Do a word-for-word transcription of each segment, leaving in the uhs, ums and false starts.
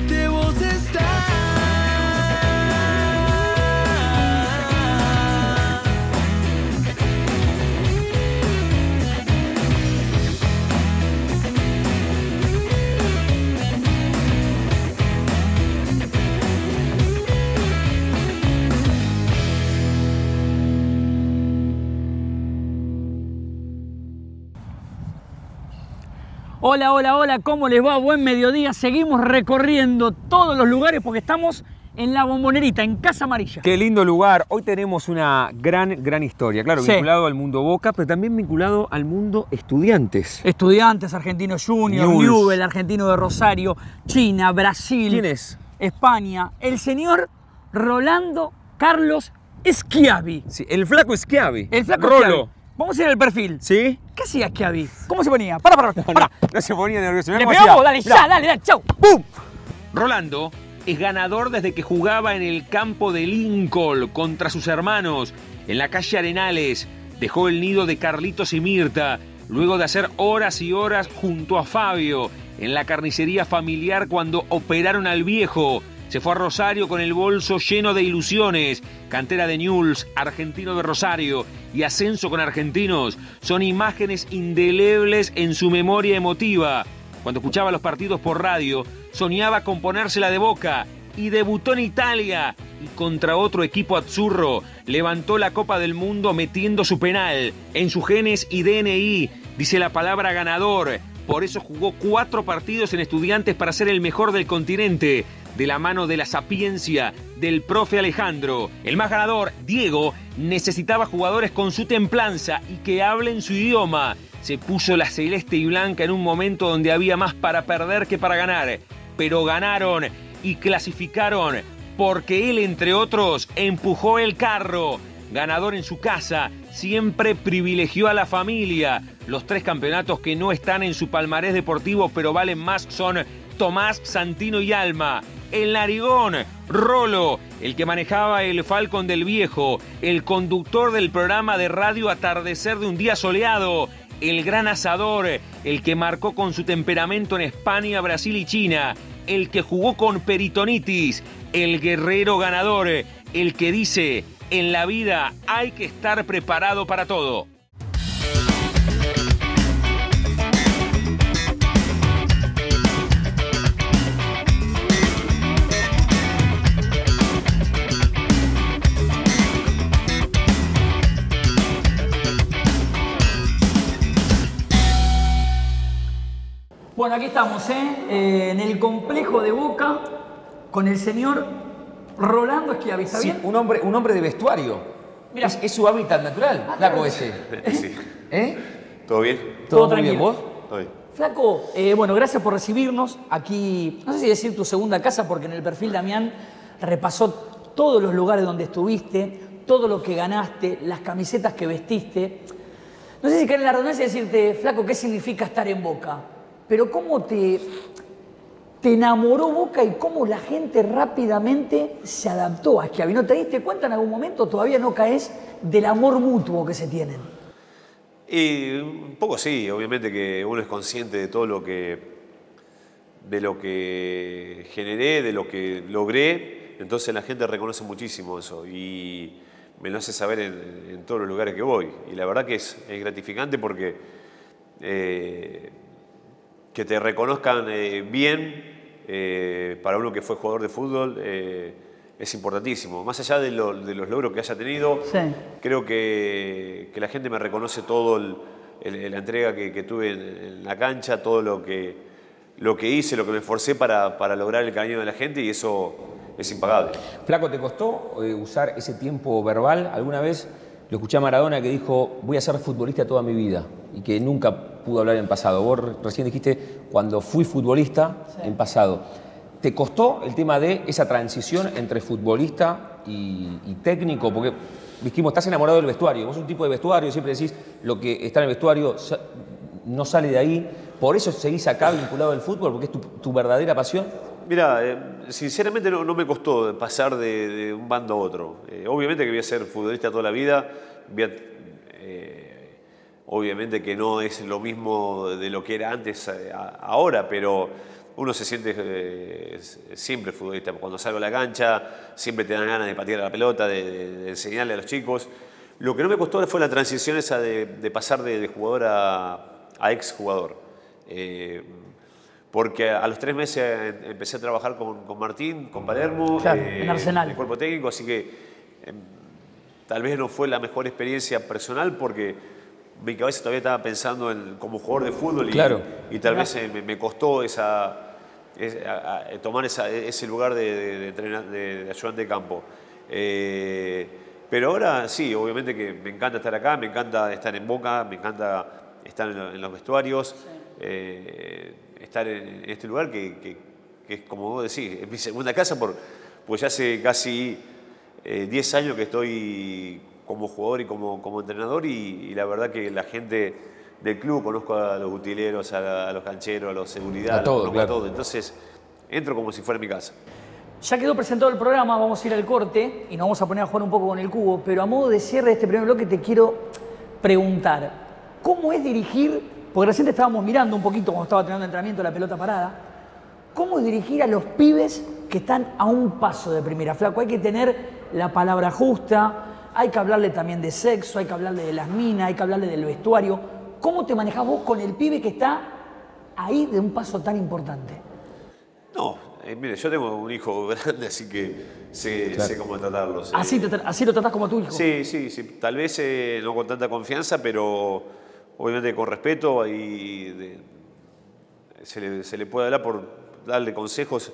parte vos estás. Hola, hola, hola, ¿cómo les va? Buen mediodía. Seguimos recorriendo todos los lugares porque estamos en La Bombonerita, en Casa Amarilla. Qué lindo lugar. Hoy tenemos una gran, gran historia. Claro, Sí. vinculado al mundo Boca, pero también vinculado al mundo Estudiantes. Estudiantes, Argentinos Junior, Newell's. Newell's, Argentino de Rosario, China, Brasil. ¿Quién es? España. El señor Rolando Carlos Schiavi. Sí, el flaco Schiavi. El flaco Rolo. Schiavi. Vamos a ir al perfil. ¿Sí? ¿Qué hacía Schiavi? ¿Cómo se ponía? Para, para, No, para. no, no se ponía nervioso. Le Mirá cómo pegamos, hacía. dale, Mirá. ya, dale, dale, chau. ¡Pum! Rolando es ganador desde que jugaba en el campo de Lincoln contra sus hermanos en la calle Arenales. Dejó el nido de Carlitos y Mirta luego de hacer horas y horas junto a Fabio en la carnicería familiar cuando operaron al viejo. Se fue a Rosario con el bolso lleno de ilusiones. Cantera de Newell's, Argentino de Rosario y ascenso con Argentinos son imágenes indelebles en su memoria emotiva. Cuando escuchaba los partidos por radio, soñaba con ponérsela de Boca y debutó en Italia. Y contra otro equipo azzurro, levantó la Copa del Mundo metiendo su penal. En sus genes y D N I dice la palabra ganador. Por eso jugó cuatro partidos en Estudiantes para ser el mejor del continente. De la mano de la sapiencia del profe Alejandro. El más ganador, Diego, necesitaba jugadores con su templanza y que hablen su idioma. Se puso la celeste y blanca en un momento donde había más para perder que para ganar. Pero ganaron y clasificaron porque él, entre otros, empujó el carro. Ganador en su casa, siempre privilegió a la familia. Los tres campeonatos que no están en su palmarés deportivo pero valen más son Tomás, Santino y Alma. El narigón, Rolo, el que manejaba el Falcon del Viejo, el conductor del programa de radio Atardecer de un día soleado, el gran asador, el que marcó con su temperamento en España, Brasil y China, el que jugó con peritonitis, el guerrero ganador, el que dice, en la vida hay que estar preparado para todo. Bueno, aquí estamos, ¿eh? Eh, en el complejo de Boca con el señor Rolando Schiavi. ¿Está Sí, bien? un hombre, un hombre de vestuario. Mirá. Es, es su hábitat natural, Ah, flaco claro. ese. Sí. ¿Eh? ¿Todo bien? Todo muy bien, tranquilo. ¿vos? Todo bien. Flaco, eh, bueno, gracias por recibirnos aquí. No sé si decir tu segunda casa, porque en el perfil Damián repasó todos los lugares donde estuviste, todo lo que ganaste, las camisetas que vestiste. No sé si caer en la redundancia de decirte, Flaco, ¿qué significa estar en Boca? Pero ¿cómo te, te enamoró Boca y cómo la gente rápidamente se adaptó a Schiavi? ¿No te diste cuenta en algún momento? Todavía no caes del amor mutuo que se tienen. Y un poco sí, obviamente que uno es consciente de todo lo que, de lo que generé, de lo que logré, entonces la gente reconoce muchísimo eso y me lo hace saber en, en todos los lugares que voy. Y la verdad que es, es gratificante porque eh, que te reconozcan eh, bien eh, para uno que fue jugador de fútbol eh, es importantísimo. Más allá de, lo, de los logros que haya tenido, Sí. creo que, que la gente me reconoce todo el, el, la entrega que, que tuve en, en la cancha, todo lo que, lo que hice, lo que me esforcé para, para lograr el cariño de la gente y eso es impagable. Flaco, ¿te costó eh, usar ese tiempo verbal? Alguna vez lo escuché a Maradona que dijo, voy a ser futbolista toda mi vida y que nunca pudo hablar en pasado. Vos recién dijiste, cuando fui futbolista, sí, en pasado. ¿Te costó el tema de esa transición entre futbolista y, y técnico? Porque dijimos, estás enamorado del vestuario. Vos sos un tipo de vestuario, siempre decís, lo que está en el vestuario no sale de ahí. ¿Por eso seguís acá vinculado al fútbol? ¿Porque es tu, tu verdadera pasión? Mira, eh, sinceramente no, no me costó pasar de, de un bando a otro. Eh, obviamente que voy a ser futbolista toda la vida. Voy a, eh, obviamente que no es lo mismo de lo que era antes a, a ahora, pero uno se siente eh, siempre futbolista. Cuando salgo a la cancha, siempre te dan ganas de patear la pelota, de, de, de enseñarle a los chicos. Lo que no me costó fue la transición esa de, de pasar de, de jugador a, a ex jugador. Eh, porque a los tres meses empecé a trabajar con, con Martín, con Palermo, claro, eh, en Arsenal, en el cuerpo técnico, así que eh, tal vez no fue la mejor experiencia personal porque mi cabeza todavía estaba pensando en, como jugador de fútbol y, claro. y tal vez eh, me, me costó esa, esa, a, a, tomar esa, ese lugar de, de, de, entrenar, de, de ayudante de campo. Eh, pero ahora sí, obviamente que me encanta estar acá, me encanta estar en Boca, me encanta estar en, en los vestuarios, sí. eh, estar en, en este lugar que, que, que es como vos decís, es mi segunda casa, por, pues ya hace casi eh, diez años que estoy como jugador y como, como entrenador y, y la verdad que la gente del club, conozco a los utileros, a, a los cancheros, a los seguridad, a todo, claro. a todo, entonces entro como si fuera mi casa. Ya quedó presentado el programa, vamos a ir al corte y nos vamos a poner a jugar un poco con el cubo, pero a modo de cierre de este primer bloque te quiero preguntar, ¿cómo es dirigir, porque recién estábamos mirando un poquito cuando estaba teniendo entrenamiento la pelota parada, cómo es dirigir a los pibes que están a un paso de primera, Flaco? Hay que tener la palabra justa, hay que hablarle también de sexo, hay que hablarle de las minas, hay que hablarle del vestuario. ¿Cómo te manejás vos con el pibe que está ahí de un paso tan importante? No. Eh, mire, yo tengo un hijo grande, así que sé, claro. sé cómo tratarlos. ¿Así, te, ¿Así lo tratás como a tu hijo? Sí, sí, sí. Tal vez eh, no con tanta confianza, pero obviamente con respeto y de, se, le, se le puede hablar por darle consejos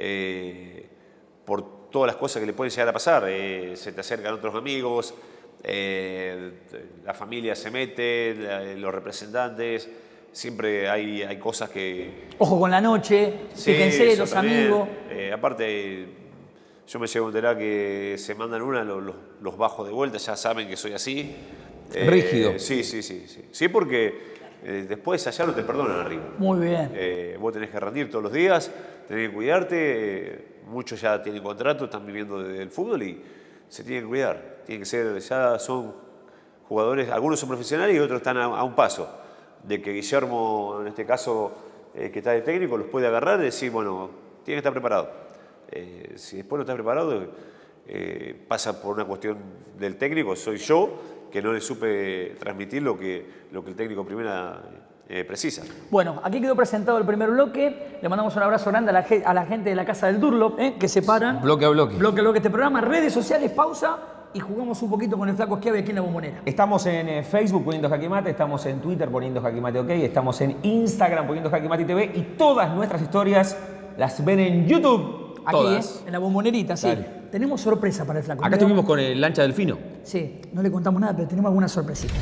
eh, por todas las cosas que le pueden llegar a pasar. Eh, se te acercan otros amigos, eh, la familia se mete, la, los representantes. Siempre hay, hay cosas que... Ojo con la noche, sí, fíjense, los también. amigos. Eh, aparte, yo me llego a enterar que se mandan una, los, los, los bajo de vuelta, ya saben que soy así. Eh, Rígido. Sí, sí, sí. Sí, sí porque eh, después allá no te perdonan arriba. Muy bien. Eh, vos tenés que rendir todos los días, tenés que cuidarte. Eh, muchos ya tienen contrato, están viviendo del fútbol y se tienen que cuidar. Tienen que ser, ya son jugadores, algunos son profesionales y otros están a, a un paso de que Guillermo, en este caso, eh, que está de técnico, los puede agarrar y decir, bueno, tiene que estar preparado. Eh, si después no está preparado, eh, pasa por una cuestión del técnico, soy yo, que no le supe transmitir lo que, lo que el técnico primera eh, precisa. Bueno, aquí quedó presentado el primer bloque, le mandamos un abrazo grande a la, a la gente de la Casa del Durlop, eh, que se paran. Bloque a bloque. Bloque a bloque este programa, redes sociales, pausa. Y jugamos un poquito con el Flaco Schiavi aquí en La Bombonera. Estamos en eh, Facebook poniendo Jaque Mate, estamos en Twitter poniendo Jaque Mate OK, estamos en Instagram poniendo Jaque Mate T V y todas nuestras historias las ven en YouTube. Aquí, todas. Eh, en La Bombonerita, sí. Dale. Tenemos sorpresa para el Flaco. Acá estuvimos con el Lancha Delfino. Sí, no le contamos nada, pero tenemos alguna sorpresita.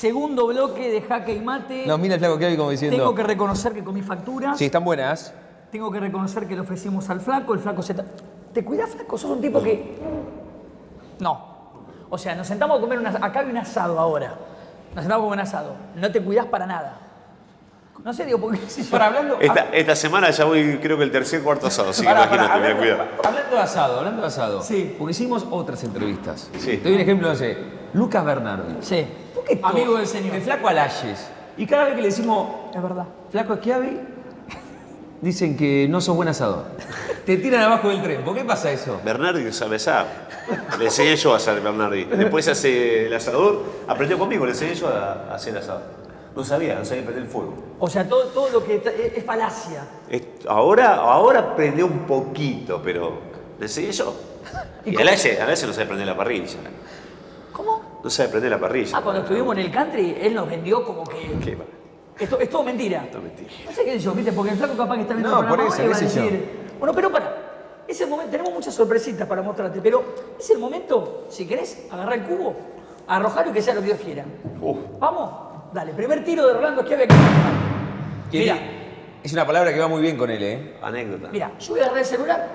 Segundo bloque de Jaque y Mate. Nos mira el flaco Chiavi como diciendo... Tengo que reconocer que comí facturas. Sí, están buenas. Tengo que reconocer que le ofrecimos al flaco. El flaco se... ¿Te cuidas, flaco? Sos un tipo que... No. O sea, nos sentamos a comer una... Acá hay un asado ahora. Nos sentamos a comer un asado. No te cuidás para nada. No sé, digo, porque... Si Para hablando... Esta, esta semana ya voy, creo que el tercer cuarto asado, así que Pará, imagínate, pará, me voy a hablando, cuidar. hablando de asado, hablando de asado. Sí. Porque hicimos otras entrevistas. Sí. Te doy un ejemplo, no sé, Lucas Bernardi. Sí. ¿Por qué Amigo todo- del señor. El flaco Alayes. Y cada vez que le decimos, Es verdad. flaco Chiavi, dicen que no sos buen asador. Te tiran abajo del tren. ¿Por qué pasa eso? Bernardi sabe asar. Le enseñé yo a hacer Bernardi. Después hace el asador, aprendió conmigo, le enseñé yo a, a hacer asado. No sabía, no sabía prender el fuego. O sea, todo, todo lo que... está- Es, es falacia. Es- ahora, ahora aprendió un poquito, pero le enseñé yo. Y a veces, a veces no sabe prender la parrilla. ¿Cómo? No sabe prender la parrilla. Ah, cuando estuvimos en el country, él nos vendió como que... ¿Qué? Esto es todo mentira. Todo mentira. No sé qué sé yo, ¿viste? Porque el flaco capaz que está viendo No, el programa por eso, ahora y va a qué sé yo. decir... Bueno, pero para. Es el momento, tenemos muchas sorpresitas para mostrarte, pero es el momento, si querés, agarrar el cubo, arrojarlo y que sea lo que Dios quiera. Uf. ¿Vamos? Dale, primer tiro de Rolando Chiavi aquí. Que Mira, Es una palabra que va muy bien con él, ¿eh? Anécdota. mira, yo voy a agarrar el celular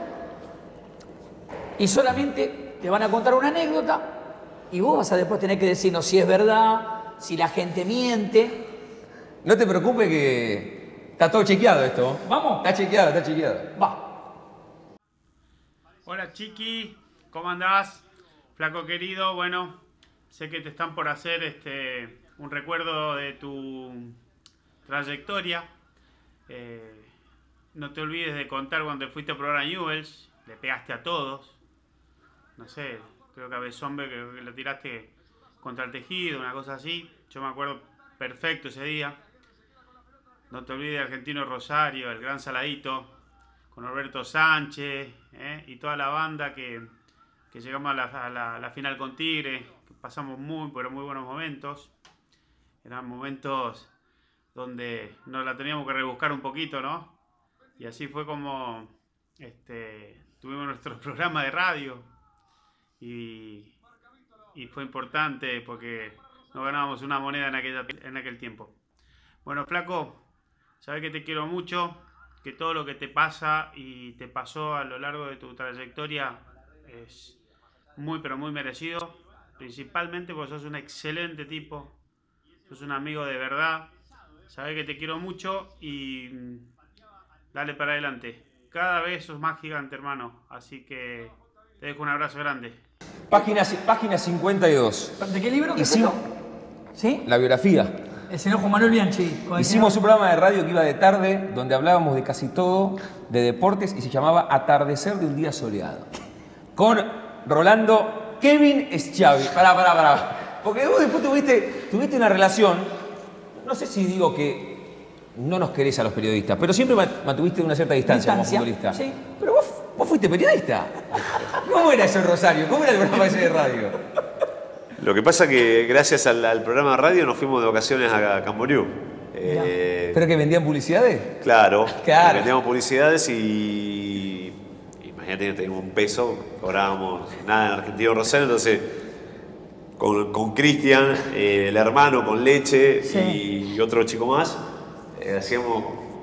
y solamente te van a contar una anécdota y vos vas a después tener que decirnos si es verdad, si la gente miente. No te preocupes que está todo chequeado esto. ¿Vamos? Está chequeado, está chequeado. Va. Hola Chiqui, ¿cómo andás? Flaco querido, bueno, sé que te están por hacer este un recuerdo de tu trayectoria. Eh, no te olvides de contar cuando te fuiste a probar a Newell's, le pegaste a todos. No sé, creo que a Besombe creo que lo tiraste contra el tejido, una cosa así. Yo me acuerdo perfecto ese día. No te olvides de Argentino Rosario, el Gran Saladito, con Roberto Sánchez, ¿eh? Y toda la banda que, que llegamos a la, a, la, a la final con Tigre, que pasamos muy, pero muy buenos momentos. Eran momentos donde nos la teníamos que rebuscar un poquito, ¿no? Y así fue como este, tuvimos nuestro programa de radio y, y fue importante porque nos ganábamos una moneda en, aquella, en aquel tiempo. Bueno, flaco, sabes que te quiero mucho, que todo lo que te pasa y te pasó a lo largo de tu trayectoria es muy pero muy merecido, principalmente porque sos un excelente tipo, sos un amigo de verdad, sabes que te quiero mucho y dale para adelante, cada vez sos más gigante, hermano, así que te dejo un abrazo grande. Página, página cincuenta y dos. ¿De qué libro? ¿Qué es Hicimos- esto? ¿Sí? La biografía. El señor Juan Manuel Bianchi. con el Hicimos un señor- programa de radio que iba de tarde, donde hablábamos de casi todo, de deportes, y se llamaba Atardecer de un día soleado. Con Rolando Kevin Schiavi. Pará, pará, pará. Porque vos después tuviste, tuviste una relación, no sé si digo que no nos querés a los periodistas, pero siempre ma- mantuviste una cierta distancia, Distancia, como futbolista. sí. Pero vos, vos fuiste periodista. ¿Cómo era eso en Rosario? ¿Cómo era el programa ese de radio? Lo que pasa que gracias al, al programa de radio nos fuimos de vacaciones a Camboriú. Eh, ¿Pero que vendían publicidades? claro, Claro. metíamos publicidades y imagínate que teníamos un peso, cobrábamos nada en Argentino Rosario, entonces con con Cristian, eh, el hermano, con Leche Sí. y otro chico más, eh, hacíamos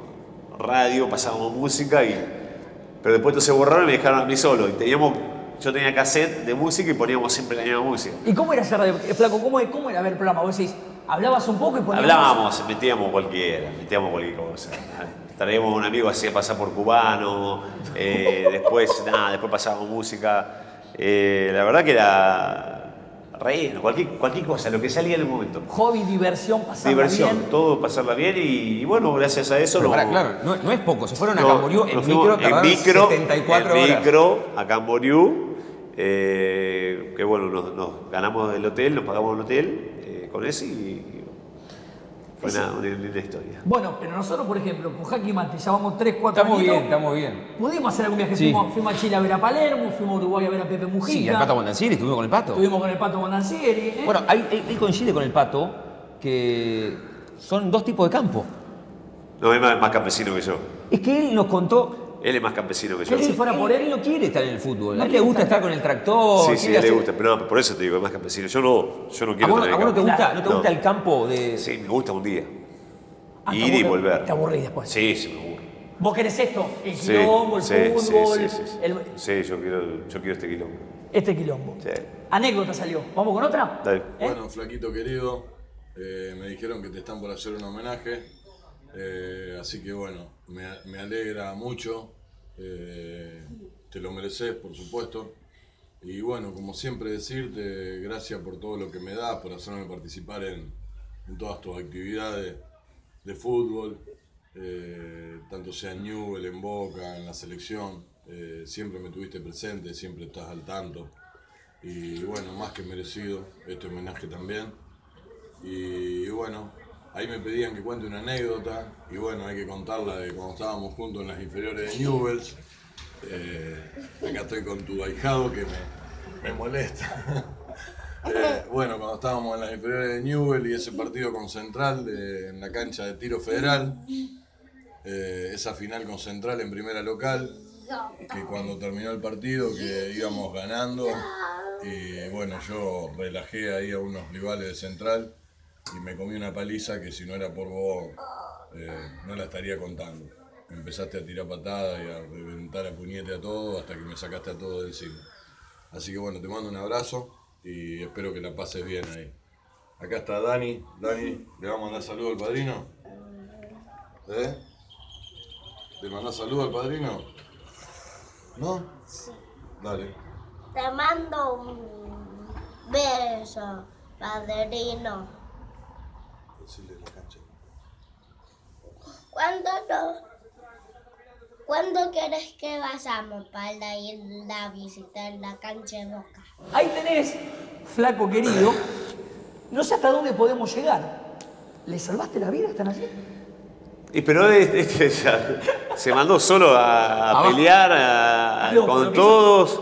radio, pasábamos música, y, pero después todo se borraron y me dejaron a mí solo. Y teníamos, yo tenía cassette de música y poníamos siempre la misma música. ¿Y cómo era hacer radio? Eh, Flaco, ¿cómo, cómo era ver el programa? Vos decís, hablabas un poco y poníamos... Hablábamos, metíamos cualquiera, metíamos cualquier cosa. Traíamos a un amigo, hacía pasar por cubano, eh, después, nada, después pasábamos música. Eh, la verdad que era reír, cualquier, cualquier cosa, lo que salía en el momento. Hobby, diversión, pasarla Diversión, bien. todo pasarla bien y, y bueno, gracias a eso Pero no, pará, claro, no, no es poco. Se fueron a no- Camboriú en nos fuimos micro, tardaron en micro, setenta y cuatro en horas. micro a Camboriú, eh, que bueno, nos, nos ganamos el hotel, nos pagamos el hotel eh, con eso y fue una, una linda historia. Bueno, pero nosotros, por ejemplo, con Jaque y Mate, ya vamos tres, cuatro Estamos añitos. bien, estamos bien. Pudimos hacer algún viaje. Sí. Fuimos, fuimos a Chile a ver a Palermo, fuimos a Uruguay a ver a Pepe Mujica. Sí, el Pato Bondancieri, estuvimos con el Pato. Estuvimos con el Pato Bondancieri. ¿eh? Bueno, ahí- él, él coincide con el Pato que son dos tipos de campo. No, es más, más campesino que yo. Es que él nos contó, Él es más campesino que yo. Él si fuera por él, Él no quiere estar en el fútbol. No a él quiere le gusta estar. estar con el tractor. Sí, sí, quiere a él le hacer- gusta. Pero no, por eso te digo, es más campesino. Yo no, yo no ¿A quiero vos, tener a vos no te campo. gusta, no te No. gusta el campo de...? Sí, me gusta un día. Ah, Ir te y aburre- volver. Te aburrís después. Sí, sí, me aburro. ¿Vos querés esto? El Sí, quilombo, el sí, sí, fútbol, sí, sí, sí. el- Sí, yo quiero, yo quiero este quilombo. este quilombo. Sí. Anécdota salió. ¿Vamos con otra? Dale. ¿Eh? Bueno, flaquito querido, eh, me dijeron que te están por hacer un homenaje, eh, así que bueno, me, me alegra mucho, eh, te lo mereces por supuesto, y bueno, como siempre decirte, gracias por todo lo que me das, por hacerme participar en, en todas tus actividades de fútbol, eh, tanto sea en Newell, en Boca, en la selección, eh, siempre me tuviste presente, siempre estás al tanto. Y bueno, más que merecido este homenaje también. Y bueno, ahí me pedían que cuente una anécdota. Y bueno, hay que contarla de cuando estábamos juntos en las inferiores de Newell's. Eh, acá estoy con tu ahijado que me, me molesta. Eh, bueno, cuando estábamos en las inferiores de Newell y ese partido con Central de- en la cancha de Tiro Federal. Eh, esa final con Central en primera local. Que cuando terminó el partido que íbamos ganando. Y bueno, yo relajé ahí a unos rivales de Central y me comí una paliza que si no era por vos eh, no la estaría contando. Empezaste a tirar patadas y a reventar a puñete a todo hasta que me sacaste a todo de encima. Así que bueno, te mando un abrazo y espero que la pases bien ahí. Acá está Dani. Dani, ¿le vamos a mandar saludo al padrino? ¿Eh? ¿Le mandás saludo al padrino? ¿No? Sí. Dale. Te mando un beso, padrino. Decirle la cancha. ¿Cuándo no? ¿Cuándo querés que vayamos para ir a visitar la cancha de Boca? Ahí tenés, flaco querido. No sé hasta dónde podemos llegar. ¿Le salvaste la vida? ¿Están así? Y pero este, este ya se mandó solo a, a Abajo. pelear a- a- Loco, con lo que todos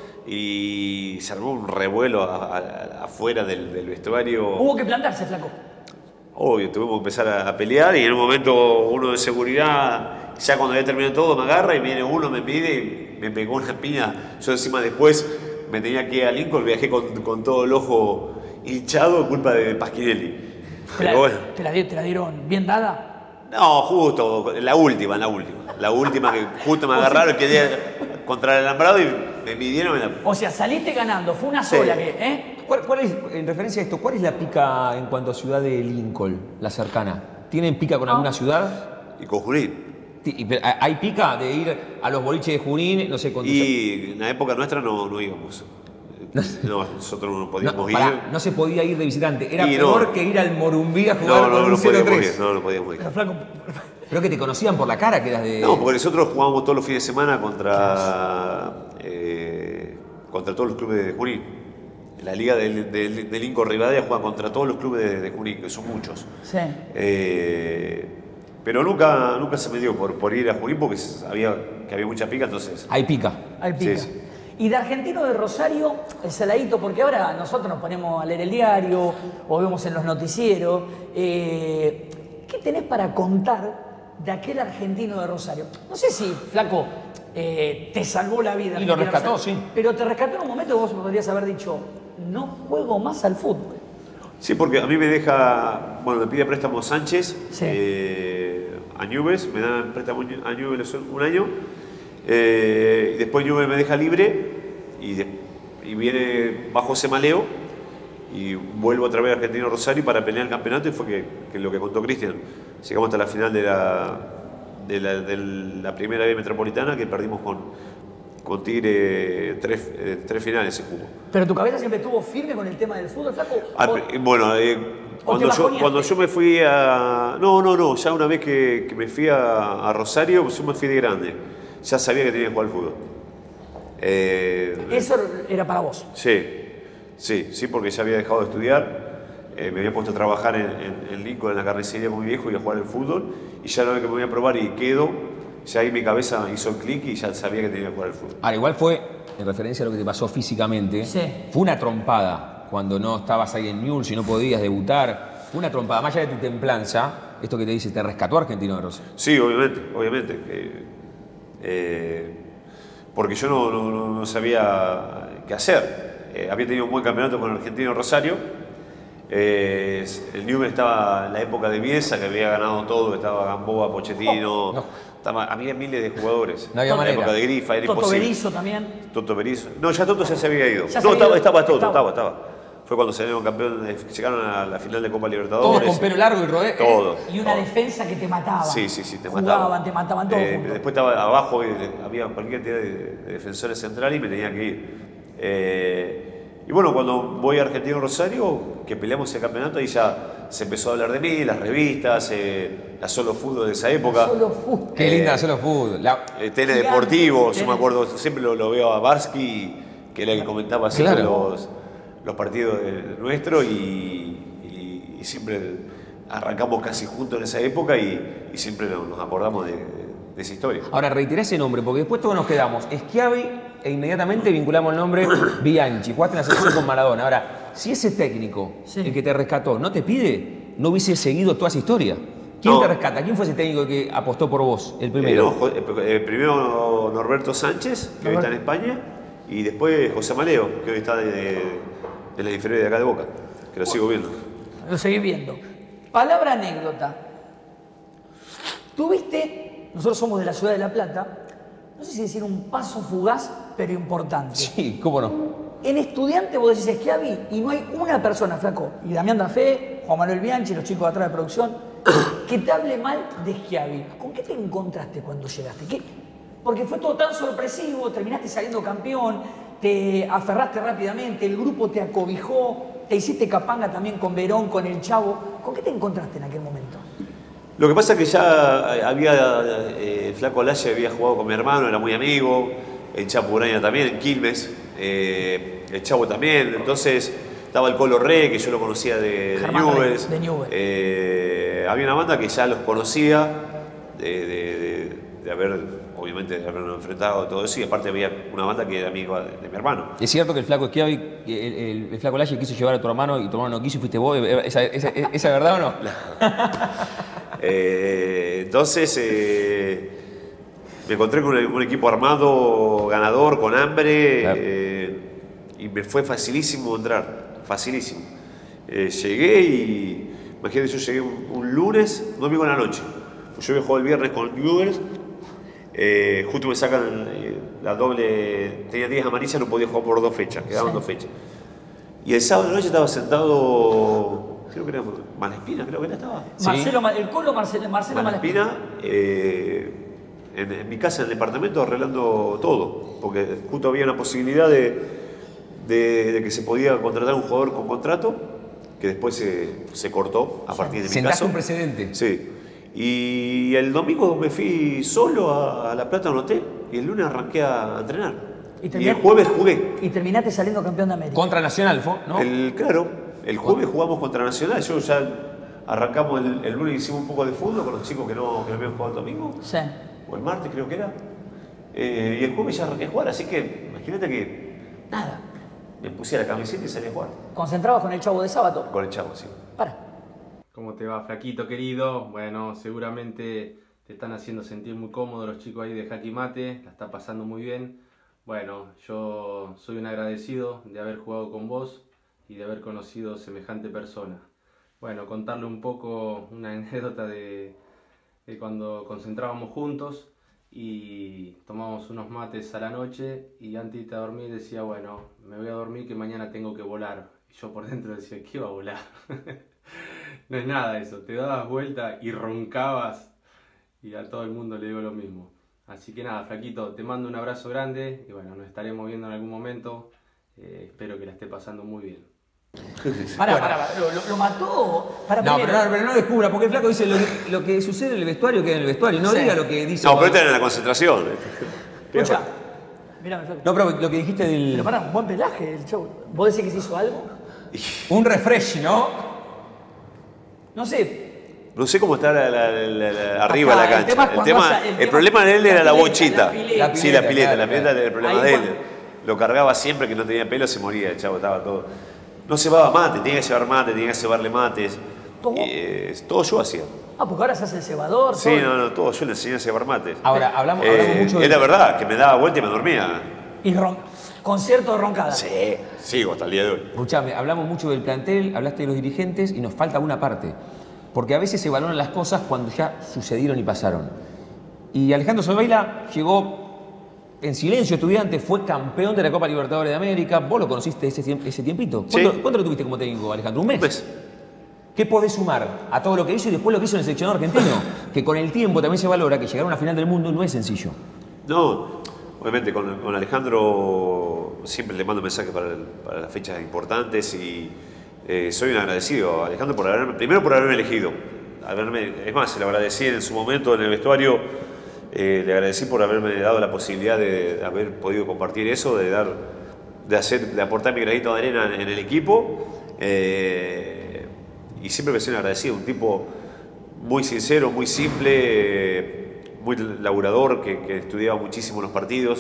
y se armó un revuelo a- a- afuera del, del vestuario. Hubo que plantarse, flaco. Obvio, tuvimos que empezar a, a pelear y en un momento uno de seguridad, ya cuando había terminado todo, me agarra y viene uno, me pide y me pegó una piña. Yo encima después me tenía que ir a Lincoln, viajé con, con todo el ojo hinchado, culpa de Pasquinelli. ¿Te la, Pero bueno. te la di- te la dieron bien dada? No, justo, la última, la última. La última que justo me agarraron, quedé contra el alambrado y me midieron. La... O sea, saliste ganando, fue una Sí. sola que, ¿eh? ¿Cuál, cuál es, en referencia a esto, cuál es la pica en cuanto a ciudad de Lincoln, la cercana? ¿Tienen pica con alguna ciudad? Y con Junín. Ti- y- pero, ¿hay pica de ir a los boliches de Junín? No sé, con tus- Y en la época nuestra no, no íbamos. No, nosotros no No, podíamos pará, ir. no se podía ir de visitante. Era Y no. peor que ir al Morumbí a jugar No, con no, un no cero podíamos tres. ir. No, no podíamos ir. Pero flaco, Creo que te conocían por la cara que eras de... No, porque nosotros jugábamos todos los fines de semana contra, eh, contra todos los clubes de Junín. La liga del de, de Lincoln Rivadavia juega contra todos los clubes de, de Junín, que son muchos. sí. Eh, pero nunca, nunca se me dio por, por ir a Junín porque había, que había mucha pica, entonces. Hay pica. Hay pica. Sí, sí. Y de Argentino de Rosario, el saladito, porque ahora nosotros nos ponemos a leer el diario o vemos en los noticieros. Eh, ¿Qué tenés para contar de aquel Argentino de Rosario? No sé si, flaco, eh, te salvó la vida. Y lo Argentino de rescató, Rosario, sí. Pero te rescató en un momento que vos podrías haber dicho, no juego más al fútbol. Sí, porque a mí me deja, bueno, me pide préstamo Sánchez Sí. eh, a Newell's, me dan préstamo a Newell's un año, eh, y después Newell's me deja libre y, de- y viene bajo ese maleo y vuelvo otra vez a Argentino Rosario para pelear el campeonato y fue que, que lo que contó Cristian. Llegamos hasta la final de la, de la, de la primera B metropolitana que perdimos con, con Tigre tres, eh, tres finales se jugó. Pero tu cabeza siempre estuvo firme con el tema del fútbol, flaco. Ah, ¿O- pe- bueno, eh, cuando, yo, bajoneaste? cuando yo me fui a... No, no, no, ya una vez que, que me fui a, a Rosario, pues yo me fui de grande. Ya sabía que tenía que jugar al fútbol. Eh, Eso era para vos. sí, sí, sí, porque ya había dejado de estudiar. Eh, me había puesto a trabajar en, en, en Lincoln, en la carnicería con mi viejo y a jugar al fútbol. Y ya la vez que me voy a probar y quedo, ya ahí mi cabeza hizo el clic y ya sabía que tenía que jugar al fútbol. Ahora, igual fue, en referencia a lo que te pasó físicamente, Sí. fue una trompada cuando no estabas ahí en Newell's y no podías debutar. Fue una trompada, más allá de tu templanza, esto que te dice, te rescató Argentino de Rosario. Sí, obviamente, obviamente. Eh, Eh, porque yo no, no, no sabía qué hacer. Eh, había tenido un buen campeonato con Argentino Rosario. Eh, el Newell's estaba en la época de Bielsa, que había ganado todo, estaba Gamboa, Pochettino, Oh, no. estaba, había miles de jugadores. No había en la manera. época de Grifa, era Toto imposible. Berizzo también. Toto Berizzo. No, ya Toto ya se había ido. Ya se no, había estaba, ido. estaba Toto, Estaba. estaba, estaba. Fue cuando salieron campeones, llegaron a la final de Copa Todos Libertadores. con pelo largo y rodeo. Todo. Y una defensa que te mataba. Sí, sí, sí, te Jugaban, mataban. te mataban todos Eh, juntos. después estaba abajo, y había cualquier cantidad de, de defensores centrales y me tenía que ir. Eh, y bueno, cuando voy a Argentino Rosario, que peleamos el campeonato, ahí ya se empezó a hablar de mí, las revistas, eh, la Solo Fútbol de esa época. Solo fútbol. Qué linda la Solo Fútbol. La- Eh, Teledeportivo, yo Tele- me acuerdo, siempre lo, lo veo a Barsky, que era el que comentaba siempre Claro. los, los partidos de, nuestros y, y- y siempre arrancamos casi juntos en esa época y, y siempre nos, nos acordamos de, de esa historia. Ahora, reiterá ese nombre, porque después todos nos quedamos Schiavi e inmediatamente vinculamos el nombre Bianchi. Jugaste en la selección con Maradona. Ahora, si ese técnico, Sí. el que te rescató, no te pide, no hubiese seguido toda esa historia. ¿Quién No. te rescata? ¿Quién fue ese técnico que apostó por vos, el Eh, primero? no, Jo- eh, primero Norberto Sánchez, que hoy está en España, y después José Maleo, que hoy está de, de, de la inferior de acá de Boca, que lo sigo viendo. Lo seguís viendo. Palabra anécdota. Tuviste, nosotros somos de la ciudad de La Plata, no sé si decir un paso fugaz, pero importante. Sí, cómo no. En estudiante vos decís Schiavi y no hay una persona, flaco, y Damián Dafé, Juan Manuel Bianchi, los chicos de atrás de producción, que te hable mal de Schiavi. ¿Con qué te encontraste cuando llegaste? ¿Qué? Porque fue todo tan sorpresivo, terminaste saliendo campeón, te aferraste rápidamente, el grupo te acobijó, te hiciste capanga también con Verón, con el Chavo. ¿Con qué te encontraste en aquel momento? Lo que pasa es que ya había, eh, el Flaco Lalle había jugado con mi hermano, era muy amigo, el Chapo Uraña también, en Quilmes, eh, el Chavo también, entonces estaba el Colo Re, que yo lo conocía de, de Germán Rey, Newell's. de Newell's. Eh, había una banda que ya los conocía, de, de- de- de haber, obviamente, de habernos enfrentado todo eso, y aparte había una banda que era amiga de, de mi hermano. Es cierto que el flaco Schiavi, el, el, el flaco Lalle quiso llevar a tu hermano y tu hermano no quiso y fuiste vos. ¿Esa, esa, esa, esa verdad o no? Eh, entonces eh, me encontré con un, un equipo armado, ganador, con hambre, Claro. eh, y me fue facilísimo entrar, facilísimo. Eh, llegué y, imagínate, yo llegué un, un lunes, un domingo en la noche. Yo había jugado el viernes con Newell's, eh, justo me sacan eh, la doble, tenía diez amarillas, no podía jugar por dos fechas, quedaban Sí. dos fechas. Y el sábado de la noche estaba sentado, creo que era Malespina, creo que era, estaba. Sí. Marcelo, Ma- el Colo Marcelo, Marcelo Malespina. Malespina, eh, en, en mi casa, en el departamento, arreglando todo, porque justo había una posibilidad de, de- de que se podía contratar un jugador con contrato, que después se, se cortó a partir de mi Sentaste caso. un precedente. Sí. Y el domingo me fui solo a, a La Plata a un hotel y el lunes arranqué a entrenar. Y Y, terminé- el jueves jugué. Y terminaste saliendo campeón de América. Contra Nacional, fue, ¿no? El, claro, el jueves jugamos contra Nacional. Yo ya arrancamos el, el lunes, hicimos un poco de fútbol con los chicos que no, que no habían jugado el domingo. Sí. O el martes creo que era. Eh, y el jueves ya arranqué a jugar, así que imagínate que Nada. me puse la camiseta y salí a jugar. Concentrabas con el Chavo de sábado. Con el Chavo, sí. Para. ¿Cómo te va, flaquito querido? Bueno, seguramente te están haciendo sentir muy cómodo los chicos ahí de Jaque Mate, la está pasando muy bien. Bueno, yo soy un agradecido de haber jugado con vos y de haber conocido semejante persona. Bueno, contarle un poco una anécdota de, de cuando concentrábamos juntos y tomábamos unos mates a la noche y antes de irte a dormir decía, bueno, me voy a dormir que mañana tengo que volar. Y yo por dentro decía, ¿qué va a volar? No es nada eso, te dabas vuelta y roncabas y a todo el mundo le digo lo mismo. Así que nada, flaquito, te mando un abrazo grande y bueno, nos estaremos viendo en algún momento. Eh, espero que la esté pasando muy bien. Para, para, para. ¿Lo, lo- lo mató? Para No, primero. pero no, pero no descubra, porque el flaco dice lo que, lo que sucede en el vestuario queda en el vestuario. No Sí. diga lo que dice. No, pero cuando- esta era la concentración. Escucha. Mírame, flaco. No, pero lo que dijiste del. Pero pará, un buen pelaje el Chavo. ¿Vos decís que se hizo algo? Un refresh, ¿no? No sé. No sé cómo está la- la- la- la- arriba Acá, la el cancha. tema es El, cuando tema, hace- el el tema- problema de él la era la pileta, bochita. la pileta. Sí, la pileta, claro, la pileta claro. era el problema Ahí de él. cuando- Lo cargaba siempre, que no tenía pelo, se moría el chavo, estaba todo. No llevaba mate, tenía que llevar mate, tenía que llevarle mates. ¿Todo? Eh, todo yo hacía. Ah, porque ahora se hace el cebador. Sí, todo. no, no, todo. Yo le enseñé a cebar mate. Ahora, hablamos, Eh, hablamos mucho de... Era verdad, que me daba vuelta y me dormía. Y ron... concierto de roncada. Sí, sigo hasta el día de hoy. Escuchame, hablamos mucho del plantel, hablaste de los dirigentes y nos falta una parte. Porque a veces se valoran las cosas cuando ya sucedieron y pasaron. Y Alejandro Sabela llegó en silencio, estudiante, fue campeón de la Copa Libertadores de América. ¿Vos lo conociste ese, tiemp ese tiempito? ¿Cuánto, Sí. ¿Cuánto lo tuviste como técnico, Alejandro? ¿Un mes? Un mes. ¿Qué podés sumar a todo lo que hizo y después lo que hizo en el seleccionado argentino? Que con el tiempo también se valora que llegar a una final del mundo no es sencillo. No, obviamente con, con Alejandro siempre le mando mensajes para, el, para las fechas importantes y eh, soy un agradecido a Alejandro por haberme, primero por haberme elegido. Haberme, es más, se lo agradecí en su momento en el vestuario, eh, le agradecí por haberme dado la posibilidad de, de haber podido compartir eso, de dar, de hacer, de aportar mi granito de arena en, en el equipo. Eh, y siempre me siento agradecido, un tipo muy sincero, muy simple, eh, muy laburador, que, que estudiaba muchísimo los partidos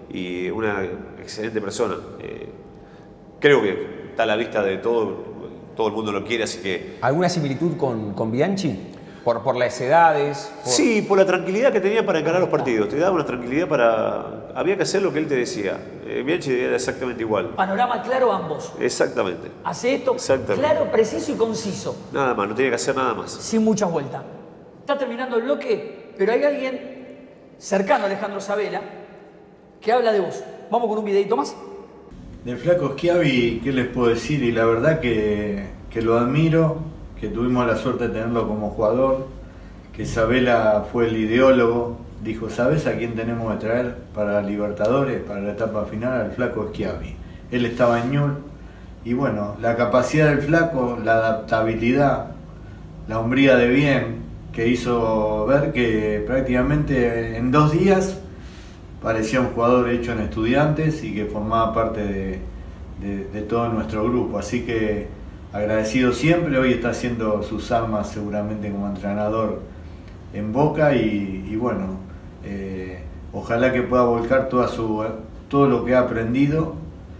y una excelente persona. Eh, creo que está a la vista de todo, todo el mundo lo quiere, así que... ¿Alguna similitud con, con Bianchi? Por, por las edades. Por... Sí, por la tranquilidad que tenía para encarar los partidos. Te daba una tranquilidad para... Había que hacer lo que él te decía. Eh, Bianchi era exactamente igual. Panorama claro ambos. Exactamente. Hace esto claro, preciso y conciso. Nada más, no tenía que hacer nada más. Sin muchas vueltas. Está terminando el bloque, pero hay alguien cercano a Alejandro Sabela que habla de vos. Vamos con un videito más. Del Flaco Schiavi, ¿qué les puedo decir? Y la verdad que, que lo admiro, que tuvimos la suerte de tenerlo como jugador, que Sabela fue el ideólogo, dijo, ¿sabes a quién tenemos que traer para Libertadores, para la etapa final? Al Flaco Schiavi. Él estaba en Ñul, y bueno, la capacidad del Flaco, la adaptabilidad, la hombría de bien, que hizo ver que prácticamente en dos días parecía un jugador hecho en Estudiantes y que formaba parte de, de, de todo nuestro grupo. Así que agradecido siempre, hoy está haciendo sus armas seguramente como entrenador en Boca y, y bueno, eh, ojalá que pueda volcar toda su, todo lo que ha aprendido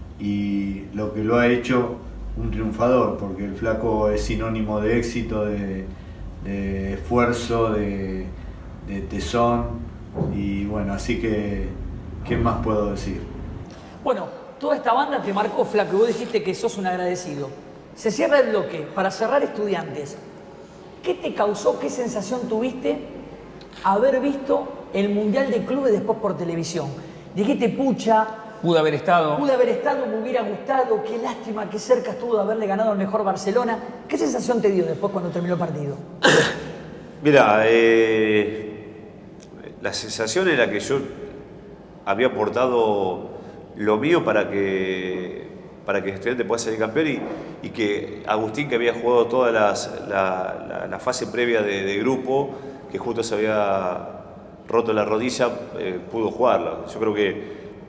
y lo que lo ha hecho un triunfador, porque el Flaco es sinónimo de éxito, de, de esfuerzo, de, de tesón. Y bueno, así que, ¿qué más puedo decir? Bueno, toda esta banda te marcó, Flaco, y vos dijiste que sos un agradecido. Se cierra el bloque. Para cerrar, Estudiantes, ¿qué te causó, qué sensación tuviste haber visto el Mundial de Clubes después por televisión? Dijiste, pucha, pude haber estado. Pude haber estado, me hubiera gustado, qué lástima, qué cerca estuvo de haberle ganado al mejor Barcelona. ¿Qué sensación te dio después cuando terminó el partido? Mira, eh... la sensación era que yo había aportado lo mío para que, para que el Estudiante pueda salir campeón y, y que Agustín, que había jugado toda las, la, la, la fase previa de, de grupo, que justo se había roto la rodilla, eh, pudo jugarla. Yo creo que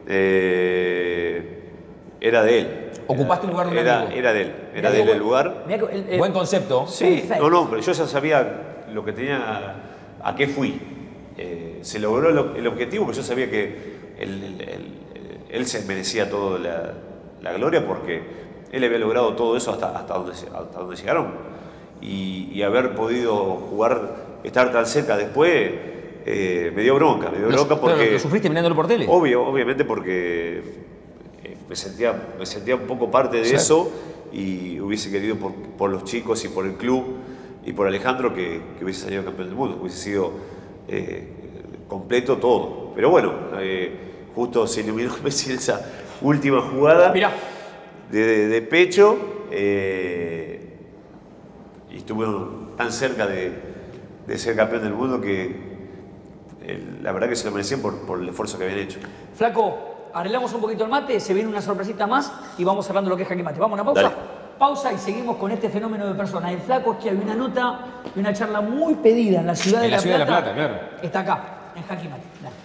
eh, era de él. Ocupaste un lugar de un era, amigo. era de él, era de él el lugar. El, el, Buen concepto. Sí, no, no, pero yo ya sabía lo que tenía, a qué fui. Eh, se logró el, el objetivo, pero yo sabía que él, él, él, él se merecía toda la, la gloria porque él había logrado todo eso hasta, hasta, donde, hasta donde llegaron. Y, y haber podido jugar, estar tan cerca después, eh, me dio bronca. Me dio Lo, bronca porque. ¿Lo sufriste mirándolo por tele? Obvio, obviamente porque eh, me, sentía, me sentía un poco parte de sí. eso y hubiese querido por, por los chicos y por el club y por Alejandro que, que hubiese salido campeón del mundo, hubiese sido. Eh, completo todo, pero bueno, eh, justo se iluminó Messi en esa última jugada de, de, de pecho eh, y estuvo tan cerca de, de ser campeón del mundo que eh, la verdad que se lo merecían por, por el esfuerzo que habían hecho. Flaco, arreglamos un poquito el mate, se viene una sorpresita más y vamos cerrando lo que es Jaque Mate. ¿Vamos a una pausa? Dale. Pausa y seguimos con este fenómeno de personas. El Flaco es que hay una nota y una charla muy pedida en la ciudad, de, en la la ciudad Plata. de La Plata. Claro. Está acá, en Jaque Mate. Dale.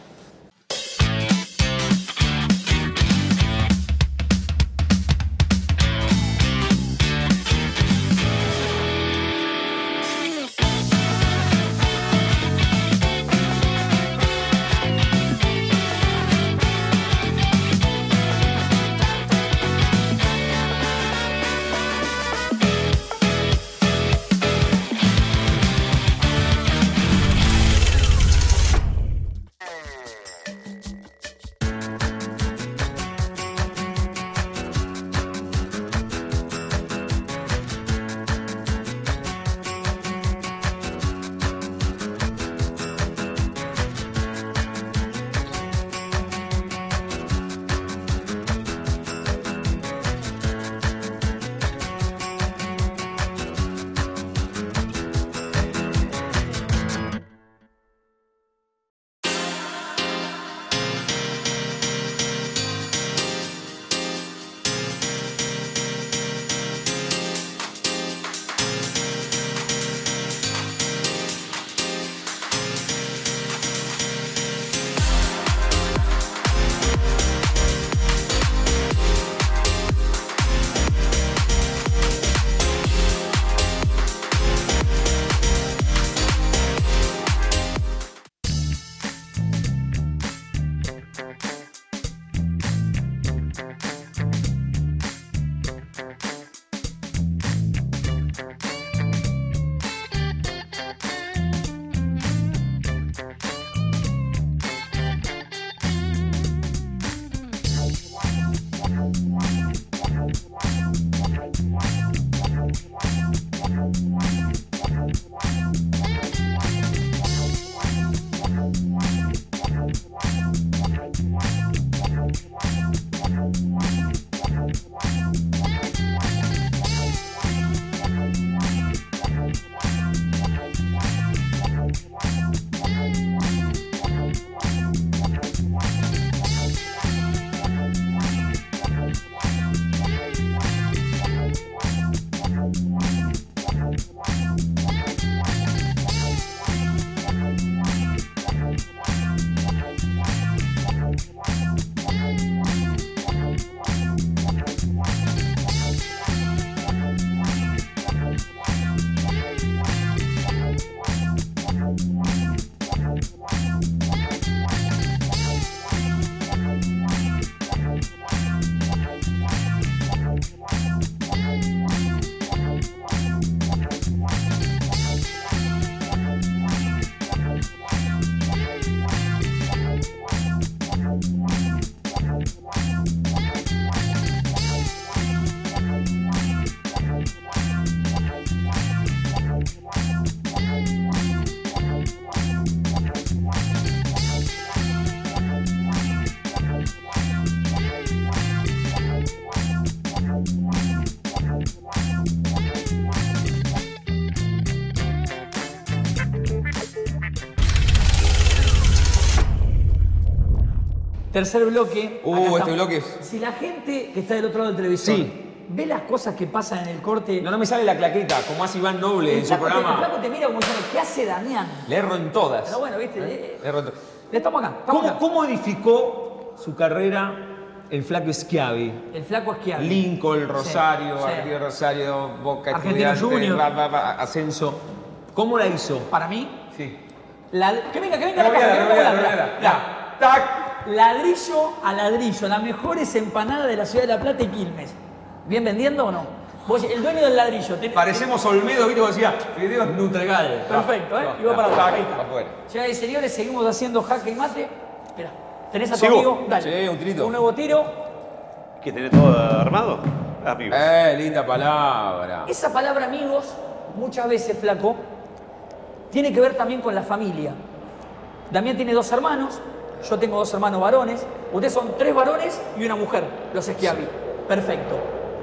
Tercer bloque. Uh, Acá este estamos. bloque es... Si la gente que está del otro lado del televisor Sí. ve las cosas que pasan en el corte... No, no me sale la claqueta, como hace Iván Noble en su flaco te- el programa. flaco te mira como diciendo, ¿qué hace Damián? Le erro en todas. Pero bueno, viste, ¿Eh? eh, Le erro en to- estamos acá. Estamos ¿Cómo, acá. ¿Cómo edificó su carrera el flaco Schiavi? El flaco Schiavi. Lincoln, Rosario, Sí, sí. Argentino Rosario, Boca Argentino Estudiantes, Junior. va, va, va, Ascenso. ¿Cómo la hizo? Para mí, Sí. la- que venga, que venga la Revolviala, casa, que venga revolviala, la- revolviala. Ya. ¡Tac! Ladrillo a ladrillo, las mejores empanadas de la ciudad de La Plata y Quilmes. ¿Bien vendiendo o no? Vos, el dueño del ladrillo. tenés- Parecemos Olmedo, ¿viste? Vos decías, fideos Nutregal. Perfecto, ¿eh? No, Y va para no, abajo. tac, Ahí está. para afuera. Señoras y señores, seguimos haciendo jaque y mate. Espera, ¿tenés a tu ¿Sigo? amigo? Dale. Sí, un tirito. Un nuevo tiro. ¿Que tenés todo armado? Amigos. Eh, linda palabra. Esa palabra amigos, muchas veces, flaco, tiene que ver también con la familia. Damián tiene dos hermanos, yo tengo dos hermanos varones, ustedes son tres varones y una mujer, los Schiavi. Perfecto.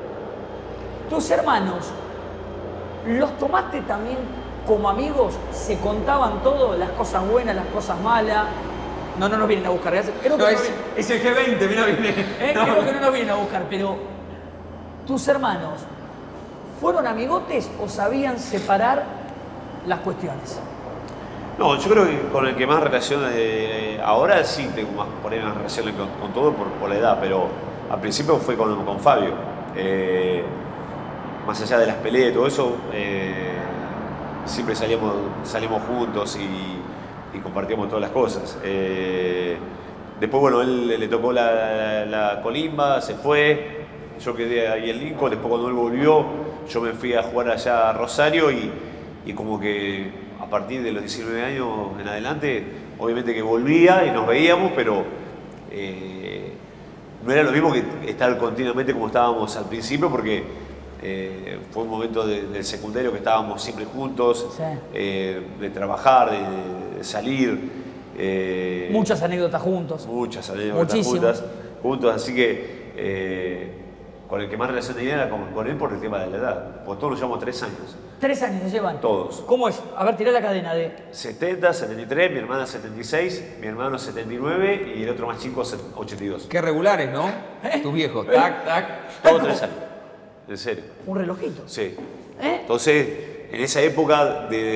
Tus hermanos, ¿los tomaste también como amigos? ¿Se contaban todo? Las cosas buenas, las cosas malas. No, no nos vienen a buscar. Creo que No, no es, vienen- es el G veinte, mira, viene. eh, No, creo que no nos vienen a buscar, pero tus hermanos, ¿fueron amigotes o sabían separar las cuestiones? No, yo creo que con el que más relación eh, ahora sí tengo más por ahí más relación con, con todo por, por la edad, pero al principio fue con, con Fabio. Eh, más allá de las peleas y todo eso, eh, siempre salíamos, salimos juntos y, y compartíamos todas las cosas. Eh, después, bueno, él le tocó la, la, la colimba, se fue, yo quedé ahí en Lincoln, después cuando él volvió, yo me fui a jugar allá a Rosario y, y como que a partir de los diecinueve años en adelante, obviamente que volvía y nos veíamos, pero eh, no era lo mismo que estar continuamente como estábamos al principio, porque eh, fue un momento de- del secundario que estábamos siempre juntos, Sí. eh, de trabajar, de, de salir. eh, Muchas anécdotas juntos. Muchas anécdotas Muchísimo. juntas, juntos, así que eh, con el que más relación tenía era con, con él por el tema de la edad, porque todos nos llevamos tres años. Tres años se llevan. Todos. ¿Cómo es? A ver, tirá la cadena de... setenta, setenta y tres, mi hermana setenta y seis, mi hermano setenta y nueve y el otro más chico ochenta y dos. Qué regulares, ¿no? ¿Eh? Tus viejos. Tac, tac. Todos tres años. En serio. Un relojito. Sí. ¿Eh? Entonces, en esa época de,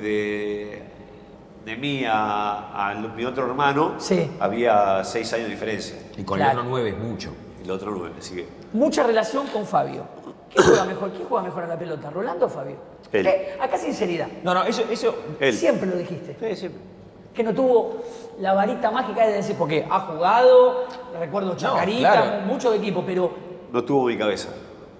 de, de mí a, a mi otro hermano, Sí. había seis años de diferencia. Y con Claro. el otro nueve es mucho. Y el otro nueve, así que. Mucha relación con Fabio. ¿Quién juega mejor? ¿Quién juega mejor a la pelota? ¿Rolando o Fabio? Él. ¿Qué? Acá sinceridad. No, no, eso, eso. Él. Siempre lo dijiste. Sí, siempre. Que no tuvo la varita mágica de decir, porque ha jugado, recuerdo Chacarita, claro. mucho de equipo, pero No tuvo mi cabeza.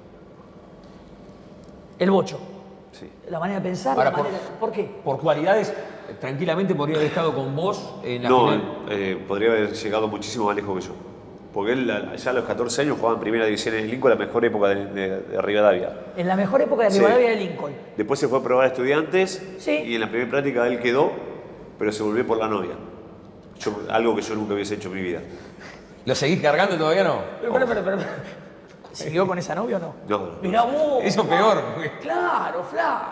el bocho. Sí. La manera de pensar, Ahora, la por- manera... ¿Por qué? Por cualidades, tranquilamente podría haber estado con vos en la No, final. eh, podría haber llegado muchísimo más lejos que yo. Porque él a- ya a los catorce años jugaba en primera división en Lincoln, la mejor época de, de- de Rivadavia. En la mejor época de Sí. Rivadavia de Lincoln. Después se fue a probar a Estudiantes Sí. y en la primera práctica él quedó, pero se volvió por la novia. Yo- algo que yo nunca hubiese hecho en mi vida. ¿Lo seguís cargando todavía no? Pero, pero, pero, pero, ¿siguió con esa novia o no? No, no. Mirá vos. Eso peor. porque- Claro, flaco.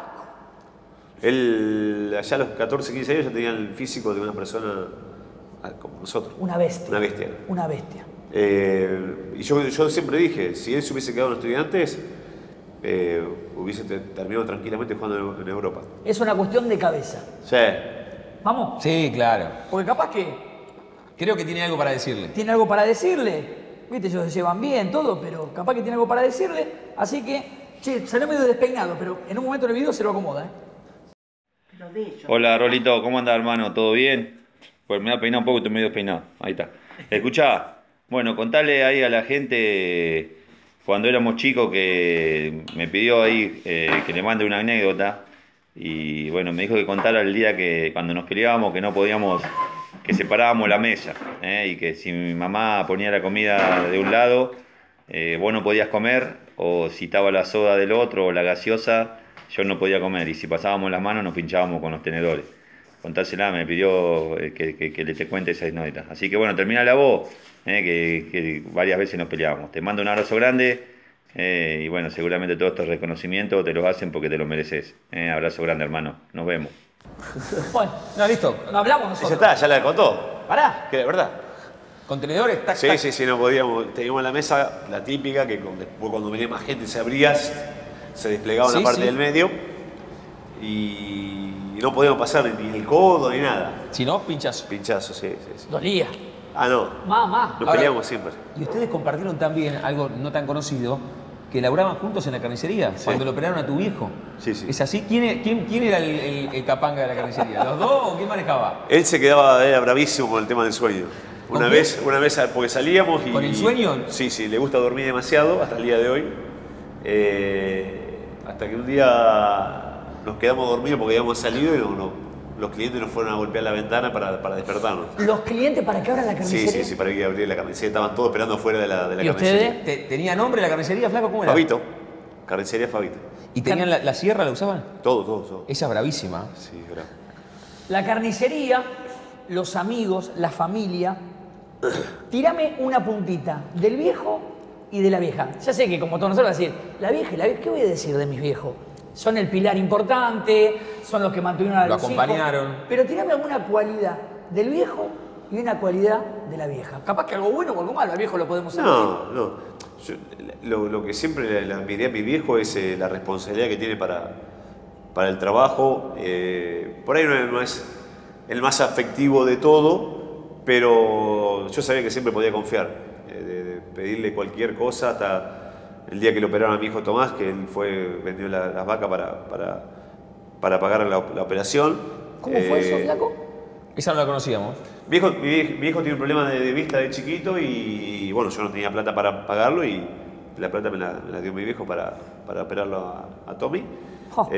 Él allá a los catorce, quince años ya tenía el físico de una persona ah, como nosotros. Una bestia. Una bestia. Una bestia. Eh, y yo, yo siempre dije, si él se hubiese quedado en Estudiantes, eh, hubiese te- terminado tranquilamente jugando en, en Europa. Es una cuestión de cabeza. Sí. ¿Vamos? Sí, claro. Porque capaz que Creo que tiene algo para decirle. tiene algo para decirle. Viste, ellos se llevan bien, todo, pero capaz que tiene algo para decirle. Así que, che, salió medio despeinado, pero en un momento del video se lo acomoda, ¿eh? Hola Rolito, ¿cómo andas hermano? ¿Todo bien? Pues me voy a peinar un poco, estoy medio peinado. Ahí está. Escuchá, bueno, contale ahí a la gente cuando éramos chicos que me pidió ahí eh, que le mande una anécdota. Y bueno, me dijo que contara el día que cuando nos peleábamos que no podíamos, que separábamos la mesa. ¿eh? Y que si mi mamá ponía la comida de un lado, eh, vos no podías comer. O si estaba la soda del otro o la gaseosa, yo no podía comer. Y si pasábamos las manos nos pinchábamos con los tenedores. Contásela, me pidió eh, que, que, que le te cuente esa anécdota. Así que bueno, termina la voz, eh, que, que varias veces nos peleábamos. Te mando un abrazo grande eh, y bueno, seguramente todos estos reconocimientos te los hacen porque te los mereces. Eh, abrazo grande, hermano. Nos vemos. Bueno, No, listo. no hablamos Ya nosotros. está, ya la contó. Pará. Que de verdad. ¿Contenedores? Tac, sí, tac. sí, sí, no podíamos. Teníamos la mesa, la típica, que con- después cuando venía más gente se abría, se desplegaba Sí, una parte sí. del medio y no podíamos pasar ni el codo ni nada. Si no, pinchazo. Pinchazo, sí, sí, sí. Dolía. Ah, no. Mamá. Nos Ahora- peleamos siempre. Y ustedes compartieron también algo no tan conocido, que labraban juntos en la carnicería, Sí. cuando lo operaron a tu viejo. Sí, sí. ¿Es así? ¿Quién, e- quién, quién era el, el- el capanga de la carnicería? ¿Los dos o quién manejaba? Él se quedaba, era bravísimo con el tema del sueño. ¿Con Una qué? vez, una vez, porque salíamos y... ¿Con el sueño? Sí, sí, le gusta dormir demasiado hasta el día de hoy. Eh, hasta que un día nos quedamos dormidos porque habíamos salido y no- no- los clientes nos fueron a golpear la ventana para, para despertarnos. Los clientes para que abran la Sí, carnicería. sí, sí, para que abriera la carnicería. Estaban todos esperando afuera de la, de la ¿Y carnicería. ustedes? ¿Te- ¿Tenía nombre la carnicería, flaco? ¿Cómo era? Fabito. Carnicería Fabito. ¿Y tenían la, la sierra, la usaban? Todo, todo, todo. Esa es bravísima. Sí, bravo. La carnicería, los amigos, la familia. Tírame una puntita del viejo y de la vieja. Ya sé que como todos nosotros vas a decir, la vieja y la vieja, ¿qué voy a decir de mis viejos? Son el pilar importante, son los que mantuvieron a Lo los hijos. acompañaron. Pero tirame alguna cualidad del viejo y una cualidad de la vieja. Capaz que algo bueno o algo malo, al viejo lo podemos saber. No, no. Yo, lo, lo que siempre le, le envidié a mi viejo es eh, la responsabilidad que tiene para, para el trabajo. Eh, por ahí no, no es el más afectivo de todo, pero yo sabía que siempre podía confiar. eh, de, de pedirle cualquier cosa hasta el día que le operaron a mi hijo Tomás, que él fue, vendió la- las vacas para, para, para pagar la, la operación. ¿Cómo fue Eh, eso, flaco? Esa no la conocíamos. Mi hijo, mi, vie- mi hijo tiene un problema de, de vista de chiquito y, y, bueno, yo no tenía plata para pagarlo y la plata me la, me la dio mi viejo para, para operarlo a, a Tommy. Oh.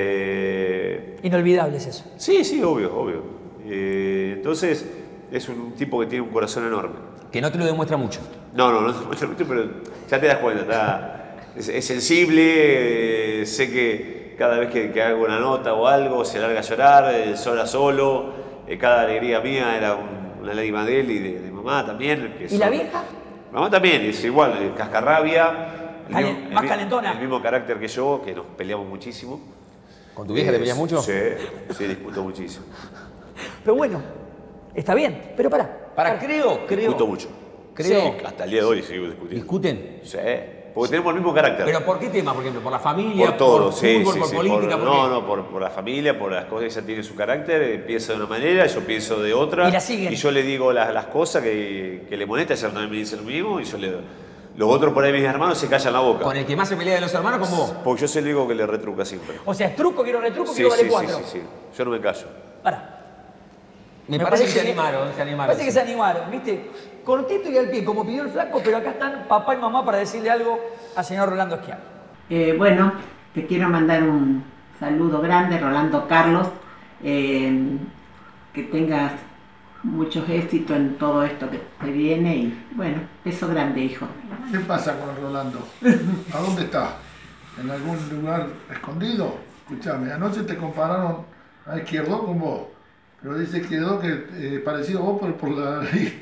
Eh, Inolvidable es eso. sí, sí, obvio, obvio. Eh, entonces, es un tipo que tiene un corazón enorme. Que no te lo demuestra mucho. No, no, no te muestra mucho, pero ya te das cuenta, está- es, es sensible, eh, sé que cada vez que, que hago una nota o algo se larga a llorar, eh, llora solo, eh, cada alegría mía era un- una lágrima de él y de, de mamá también. Que ¿Y son- la vieja? Mamá también, es igual, eh, cascarrabia, el Calen- mismo- el más mi- calentona. el mismo carácter que yo, que nos peleamos muchísimo. ¿Con tu vieja te Eh, peleas mucho? Sí, sí, discuto muchísimo. Pero bueno, está bien. Pero pará. Para, creo, creo. Discuto mucho. Creo. Sí, hasta el día de hoy sigo discutiendo. ¿Discuten? Sí, porque tenemos el mismo carácter. ¿Pero por qué tema? Por ejemplo, ¿por la familia? Por todo, ¿Por sí, fútbol? sí, ¿Por sí, política? por- ¿por no, qué? no, por, por la familia, por las cosas. Ella tiene su carácter, eh, piensa de una manera, yo pienso de otra. Y la siguen. Y yo le digo las, las cosas que, que le molesta, ella también me dice lo mismo, y yo le Los otros por ahí, mis hermanos, se callan la boca. ¿Con el que más se pelea de los hermanos, con vos? Porque yo se le digo que le retruca siempre. O sea, es truco, quiero retruco, Sí, quiero vale sí, sí, cuatro. sí, sí. Yo no me callo. Pará. Me, parece, que se animaron, se animaron. Parece que se animaron, ¿viste? Cortito y al pie, como pidió el flaco, pero acá están papá y mamá para decirle algo al señor Rolando Schiavi. Eh, bueno, te quiero mandar un saludo grande, Rolando Carlos. Eh, que tengas muchos éxitos en todo esto que te viene y bueno, beso grande, hijo. ¿Qué pasa con Rolando? ¿A dónde está? ¿En algún lugar escondido? Escuchame, anoche te compararon a Izquierdo con vos, pero dice Izquierdo que eh, parecido a vos por, por la nariz.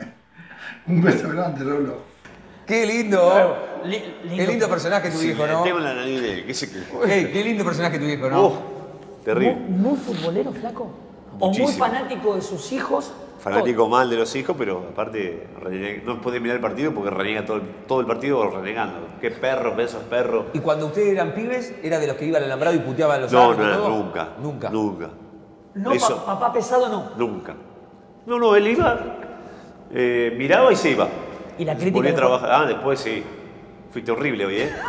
Un beso grande, Rolo. ¡Qué lindo! Li- Qué lindo personaje tu Sí, viejo, ¿no? Tengo la nariz de él, qué sé qué. Ey, qué lindo personaje tu viejo, ¿no? Oh, terrible. Muy, muy futbolero, flaco. O muy Muchísimo. fanático de sus hijos. Fanático mal de los hijos, pero aparte renega- no puede mirar el partido porque renega todo el, todo el partido renegando. Qué perros, besos perros. Y cuando ustedes eran pibes, ¿era de los que iban al alambrado y puteaban a los No, árbitros y no, todo? nunca. Nunca. Nunca. No, Eso- pa- papá pesado no. Nunca. No, no, él iba, eh, miraba y se iba. Y la crítica Volvía a de- trabajar. Ah, después sí. Fuiste horrible hoy, ¿eh?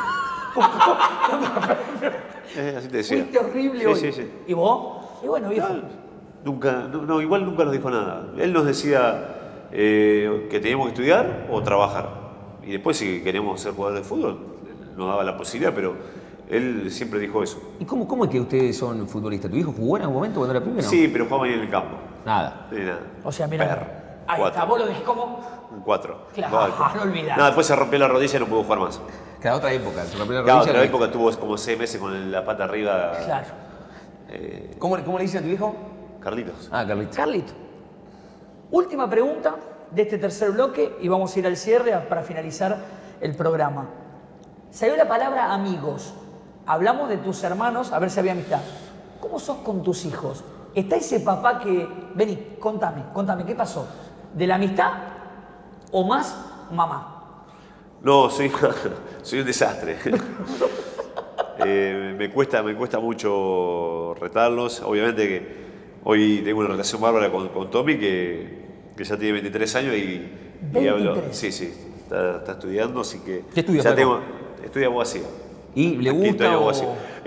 Eh, así te decía. Fuiste horrible Sí, hoy. sí, sí. ¿Y vos? Y bueno, viejo. Nunca, no, no, igual nunca nos dijo nada. Él nos decía eh, que teníamos que estudiar o trabajar. Y después si queríamos ser jugadores de fútbol, nos daba la posibilidad, pero él siempre dijo eso. ¿Y cómo, cómo es que ustedes son futbolistas? ¿Tu hijo jugó en algún momento cuando era pibe? No? Sí, pero jugaba ahí en el campo. Nada. Sí, nada. O sea, mira. Perro. Ahí Cuatro. está, vos lo dejás como. Un cuatro. Claro, no olvidás. No, después se rompió la rodilla y no pudo jugar más. Cada otra época. Se rompió la Cada rodilla otra y- época tuvo como seis meses con la pata arriba. Claro. eh, ¿Cómo, ¿Cómo le dicen a tu hijo? Carlitos. Ah, Carlitos. Carlito. Última pregunta de este tercer bloque y vamos a ir al cierre a- para finalizar el programa. Salió la palabra amigos. Hablamos de tus hermanos, a ver si había amistad. ¿Cómo sos con tus hijos? ¿Está ese papá que... Vení, contame, contame, ¿qué pasó? ¿De la amistad ¿O más mamá? No, soy, soy un desastre. eh, me, cuesta, me cuesta mucho retarlos. Obviamente que hoy tengo una relación bárbara con, con Tommy, que, que ya tiene veintitrés años y, y hablo. Sí, sí, está, está estudiando, así que. ¿Qué estudia? Ya tengo, estudia abogacía. ¿Y le gusta? O...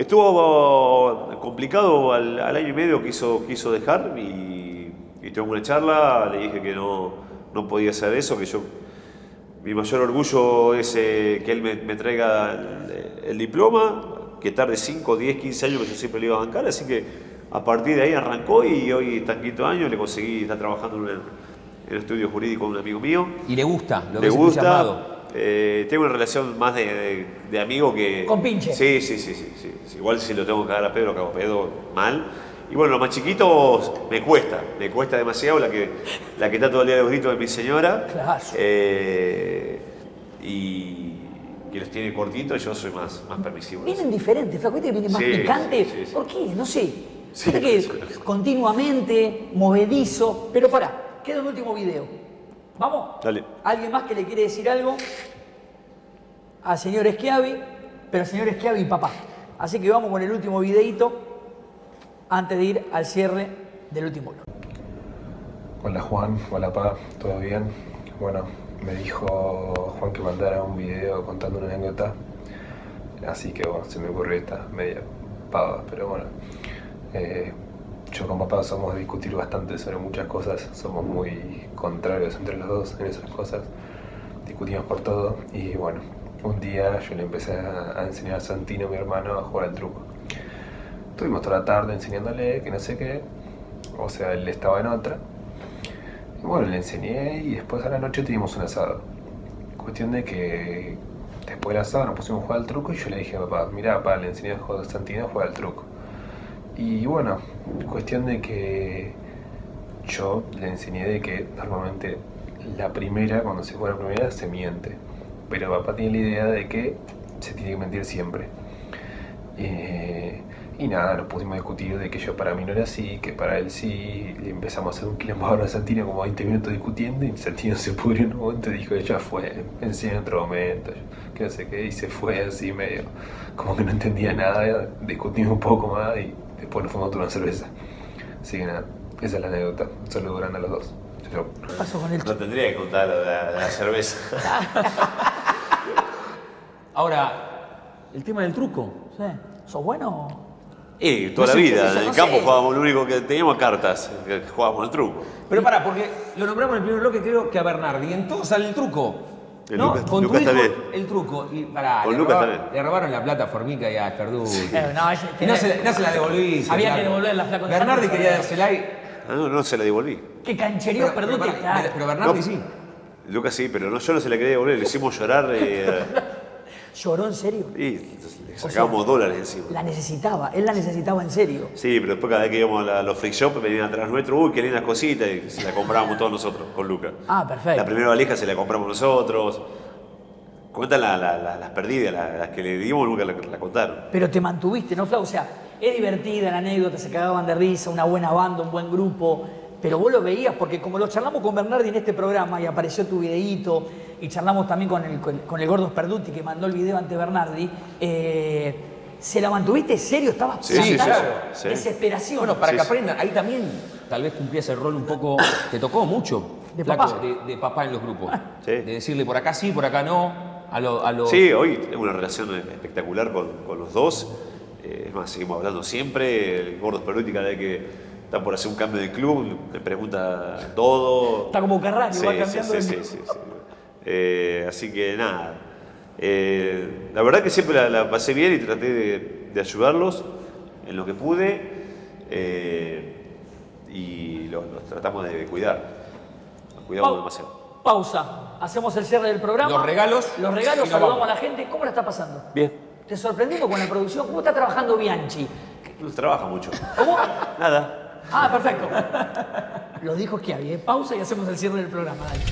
Estuvo complicado al, al año y medio, quiso, quiso dejar y, y tuve una charla, le dije que no, no podía hacer eso, que yo. Mi mayor orgullo es eh, que él me, me traiga el, el diploma, que tarde cinco, diez, quince años que yo siempre le iba a bancar, así que a partir de ahí arrancó y hoy está en quinto año, le conseguí, está trabajando en, en el estudio jurídico con un amigo mío. ¿Y le gusta? ¿Lo le gusta? Eh, tengo una relación más de, de, de amigo que... ¿Con pinche? Sí, sí, sí, sí, sí, sí. Igual si lo tengo que cagar a Pedro, cago a Pedro mal. Y bueno, los más chiquitos me cuesta, me cuesta demasiado, la que, la que está todo el día de los gritos de mi señora. Claro. Eh, y que los tiene cortitos, yo soy más, más permisivo. Vienen diferentes, Flaco, ¿viste que viene más sí, picante? Sí, sí, sí. ¿Por qué? No sé. Sí, Viste que sí. continuamente, movedizo. Pero pará, queda un último video. ¿Vamos? Dale. ¿Alguien más que le quiere decir algo? Al señor Schiavi, pero señor Schiavi, papá. Así que vamos con el último videito antes de ir al cierre del último bloque. Hola Juan, hola Pa, ¿todo bien? Bueno, me dijo Juan que mandara un video contando una anécdota, así que bueno, se me ocurrió esta media pava, pero bueno, eh, yo con papá somos de discutir bastante sobre muchas cosas, somos muy contrarios entre los dos en esas cosas, discutimos por todo y bueno, un día yo le empecé a, a enseñar a Santino, mi hermano, a jugar al truco. Estuvimos toda la tarde enseñándole que no sé qué, o sea, él estaba en otra. Y bueno, le enseñé y después a la noche tuvimos un asado. Cuestión de que después del asado nos pusimos a jugar al truco y yo le dije a papá, mirá papá, le enseñé a Santino a jugar al truco. Y bueno, cuestión de que yo le enseñé de que normalmente la primera, cuando se juega la primera, se miente. Pero papá tiene la idea de que se tiene que mentir siempre. Eh, Y nada, nos pusimos a discutir de que yo para mí no era así, que para él sí. Le empezamos a hacer un quilombo a Santino como veinte minutos discutiendo y Santino se pudrió en un momento y dijo, ya fue, me enseñó en otro momento, que no sé qué, y se fue así medio, como que no entendía nada, discutimos un poco más y después nos fuimos a tomar una cerveza. Así que nada, esa es la anécdota. Un saludo grande a los dos. Chau. ¿Qué pasó con el No tendría que contar lo de la, de la cerveza. Ahora, el tema del truco. Sí. ¿Sos bueno? Y toda No la sé, vida, eso en el no campo sé. jugábamos, lo único que teníamos cartas, que jugábamos al truco. Pero pará, porque lo nombramos en el primer bloque, creo que a Bernardi. En todo sale el truco. El ¿No? Lucas- Con tu Lucas hijo, también. el truco. Y pará, Con le, Lucas robaron, también. le robaron la plata a Formica y a Asperduti. Eh, no, ese- Y no se, no se la devolví. Había claro. que devolverla, Flaco. Bernardi quería dársela y... Ah, no, no se la devolví. Que canchereó, Pero- perdón, pero- que claro. pero Bernardi No. sí. Lucas sí, pero no, yo no se la quería devolver, le hicimos llorar eh, ¿Lloró en serio? y le sacábamos dólares encima. La necesitaba, él la necesitaba en serio. Sí, pero después cada vez que íbamos a la- los freak shop venían atrás nuestro, uy, qué lindas cositas, y se la comprábamos todos nosotros con Lucas. Ah, perfecto. La primera valija se la compramos nosotros. Cuentan la- la- la- las perdidas, la- las que le dimos, nunca la, la contaron. Pero te mantuviste, ¿no, Flau? O sea, es divertida la anécdota, se cagaban de risa, una buena banda, un buen grupo. Pero vos lo veías, porque como lo charlamos con Bernardi en este programa y apareció tu videíto, y charlamos también con el, con, con el Gordo Sperduti que mandó el video ante Bernardi, eh, ¿se la mantuviste serio? ¿Estabas Sí, sí, plantado? claro. Sí. Desesperación. Bueno, para Sí, que sí. aprendan, ahí también tal vez cumplías el rol un poco, te tocó mucho, De Flaco, papá. de, de papá en los grupos. Sí. De decirle por acá sí, por acá no, a, lo- a los... Sí, hoy tengo una relación espectacular con, con los dos. Eh, es más, seguimos hablando siempre. El Gordo Sperduti cada vez que está por hacer un cambio de club, me pregunta todo. Está como Carrani, Sí, va sí, cambiando sí, de sí, club. sí, sí. Eh, así que nada. Eh, la verdad que siempre la, la pasé bien y traté de, de ayudarlos en lo que pude. Eh, y los, los tratamos de cuidar. Los cuidamos Pau- demasiado. Pausa. Hacemos el cierre del programa. Los regalos. Los regalos, Y nos saludamos vamos. a la gente. ¿Cómo la está pasando? Bien. ¿Te sorprendimos con la producción? ¿Cómo está trabajando Bianchi? No trabaja mucho. ¿Cómo? Nada. Ah, perfecto. Lo dijo Schiavi, ¿eh? Pausa y hacemos el cierre del programa. Dale.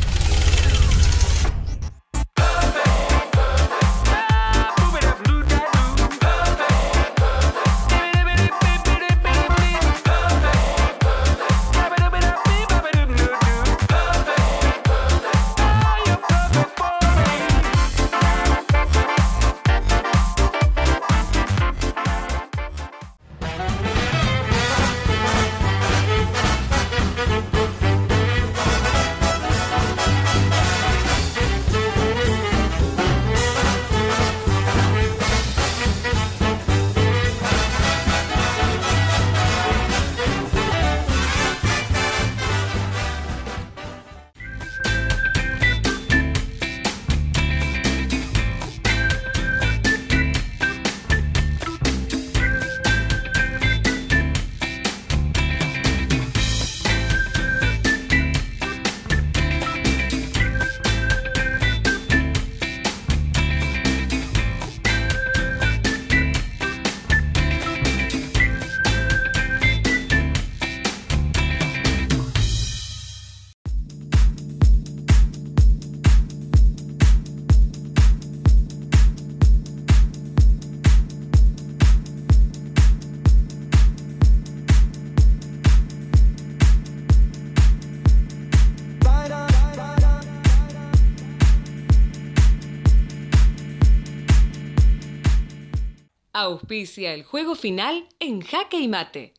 Auspicia el juego final en Jaque y Mate.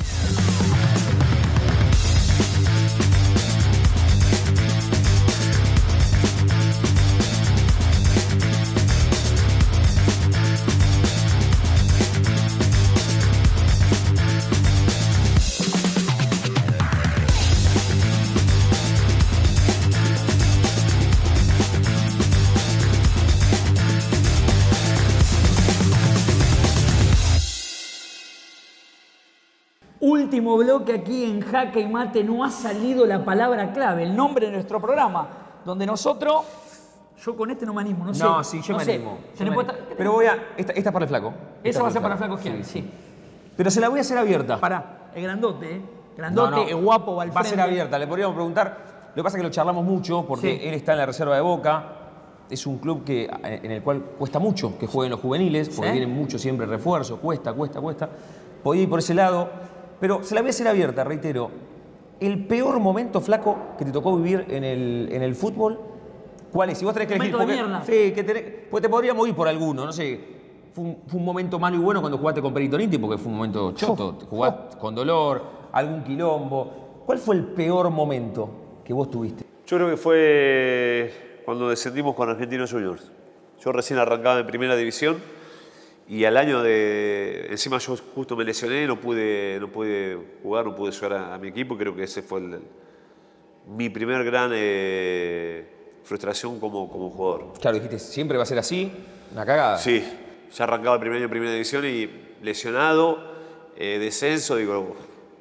Último bloque aquí en Jaque y Mate. No ha salido la palabra clave, el nombre de nuestro programa, donde nosotros... Yo con este no me animo, no sé. No, sí, yo no me sé. animo. Se Yo le me- puede estar- Pero voy a... Esta, esta es para el flaco. Esta Esa va a ser para Flaco Sí, Schiavi, sí. Pero se la voy a hacer abierta. Pará, es grandote, ¿eh? Grandote, No, no, es guapo, va al Va a ser frente. abierta, le podríamos preguntar. Lo que pasa es que lo charlamos mucho porque Sí. él está en la reserva de Boca. Es un club que, en el cual cuesta mucho que jueguen los juveniles, porque Sí. vienen mucho siempre refuerzos, cuesta, cuesta, cuesta. Podía ir por ese lado, pero se la voy a hacer abierta, reitero. El peor momento, flaco, que te tocó vivir en el, en el fútbol, ¿cuál es? Si vos tenés que elegir. Momento de porque- mierda. Sí, que tenés, pues te podríamos ir por alguno, no sé. Fue un, fue un momento malo y bueno cuando jugaste con Peritoniti, porque fue un momento choto. Jugaste con dolor, algún quilombo. ¿Cuál fue el peor momento que vos tuviste? Yo creo que fue cuando descendimos con Argentinos Juniors. Yo recién arrancaba en primera división y al año de... Encima yo justo me lesioné, no pude, no pude jugar, no pude ayudar a, a mi equipo. Creo que ese fue el- mi primer gran eh, frustración como, como jugador. Claro, dijiste, siempre va a ser así, una cagada. Sí, ya arrancaba el primer año en primera división y lesionado, eh, descenso, digo, uf,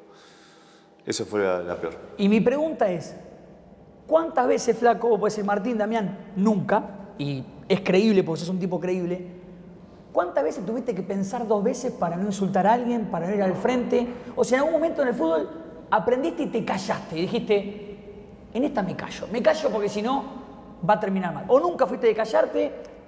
eso fue la, la peor. Y mi pregunta es, ¿cuántas veces, Flaco, vos podés decir Martín, Damián? Nunca, y es creíble porque sos un tipo creíble, ¿cuántas veces tuviste que pensar dos veces para no insultar a alguien, para no ir al frente? O sea, en algún momento en el fútbol aprendiste y te callaste y dijiste, en esta me callo, me callo porque si no va a terminar mal. O nunca fuiste de callarte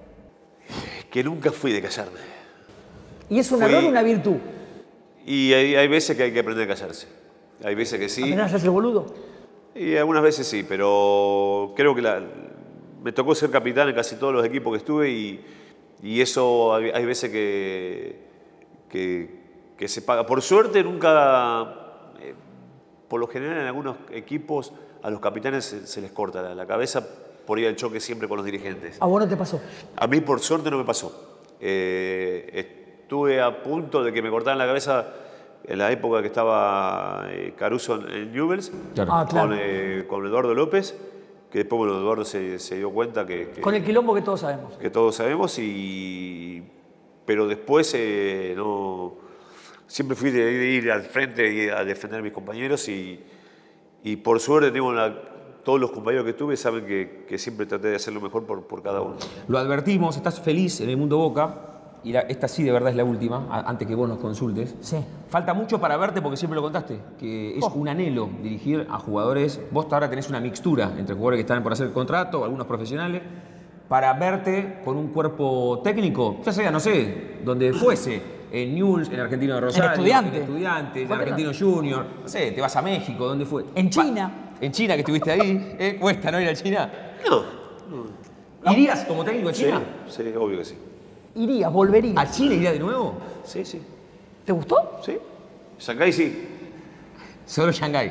Que nunca fui de callarme. y es un Fui- error o una virtud. Y hay, hay veces que hay que aprender a callarse. Hay veces que sí. ¿Aprender a hacerse el boludo? Y algunas veces sí, pero creo que la- me tocó ser capitán en casi todos los equipos que estuve y, y eso hay, hay veces que, que, que se paga. Por suerte nunca, eh, por lo general en algunos equipos a los capitanes se, se les corta la, la cabeza por ir al choque siempre con los dirigentes. ¿A vos no te pasó? A mí por suerte no me pasó. Eh, estuve a punto de que me cortaran la cabeza en la época que estaba eh, Caruso en, en Newell's, Claro. Ah, claro. con, eh, con Eduardo López, que después bueno, Eduardo se, se dio cuenta que, que, Con el quilombo que todos sabemos. que todos sabemos, y, pero después eh, no, siempre fui de, de ir al frente y a defender a mis compañeros y, y por suerte tengo la, todos los compañeros que tuve saben que, que siempre traté de hacer lo mejor por, por cada uno. Lo advertimos, estás feliz en el mundo Boca. Y la- esta sí de verdad es la última, a- antes que vos nos consultes. Sí. Falta mucho para verte porque siempre lo contaste, que es un anhelo dirigir a jugadores. Vos ahora tenés una mixtura entre jugadores que están por hacer contrato, algunos profesionales, para verte con un cuerpo técnico, ya sea, no sé, donde fuese, en Newell's, en Argentino de Rosario, Estudiante. en Estudiantes, en ¿Por qué no? Argentino Junior, no sé, te vas a México, ¿dónde fue? En China. Va- en China, que estuviste ahí, ¿eh? Cuesta, ¿no ir a China? No. ¿Irías como técnico a Sí, China? sí, obvio que sí. Irías, volverías. ¿A Chile iría de nuevo? Sí, sí. ¿Te gustó? Sí. Shanghái sí. Solo Shanghái.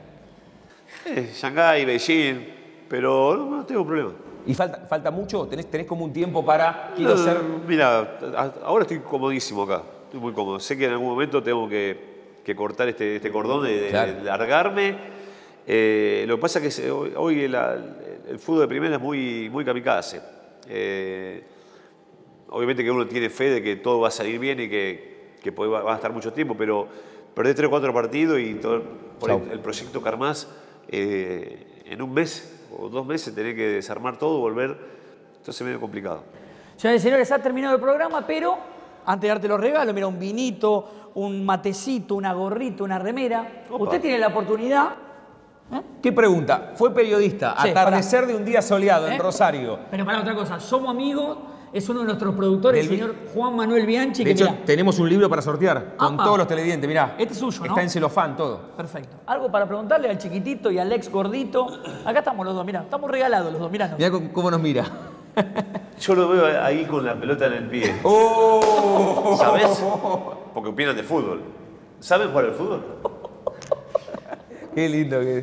Eh, Shanghái, Beijing, pero no, no tengo problema. ¿Y falta, falta mucho? ¿Tenés, tenés como un tiempo para... Quiero No, ser... Mira, a- ahora estoy comodísimo acá. Estoy muy cómodo. Sé que en algún momento tengo que, que cortar este, este cordón, de, de- Claro. de largarme. Eh, lo que pasa es que se- hoy, hoy la- el fútbol de primera es muy, muy kamikaze. Eh, obviamente que uno tiene fe de que todo va a salir bien y que, que puede- va a estar mucho tiempo, pero perdés tres o cuatro partidos y todo, por Chau. el, el proyecto Carmas, eh, en un mes o dos meses tenés que desarmar todo, volver. Entonces es medio complicado. Señores y señores, ha terminado el programa, pero antes de darte los regalos, mira, un vinito, un matecito, una gorrita, una remera. Opa. Usted tiene la oportunidad. ¿Qué pregunta? Fue periodista, Sí, atardecer de un día soleado ¿Eh? en Rosario. Pero para otra cosa, somos amigos, es uno de nuestros productores, el Del- señor Juan Manuel Bianchi, De que hecho, mirá, tenemos un libro para sortear con Apa. todos los televidentes, mirá. este es suyo, ¿no? Está en celofán todo. Perfecto. Algo para preguntarle al chiquitito y al ex gordito. Acá estamos los dos, mirá, estamos regalados los dos, mirá. Mirá cómo cómo nos mira. Yo lo veo ahí con la pelota en el pie. ¡Oh! ¿Sabes? Porque opinan de fútbol. ¿Saben jugar al fútbol? Qué lindo que...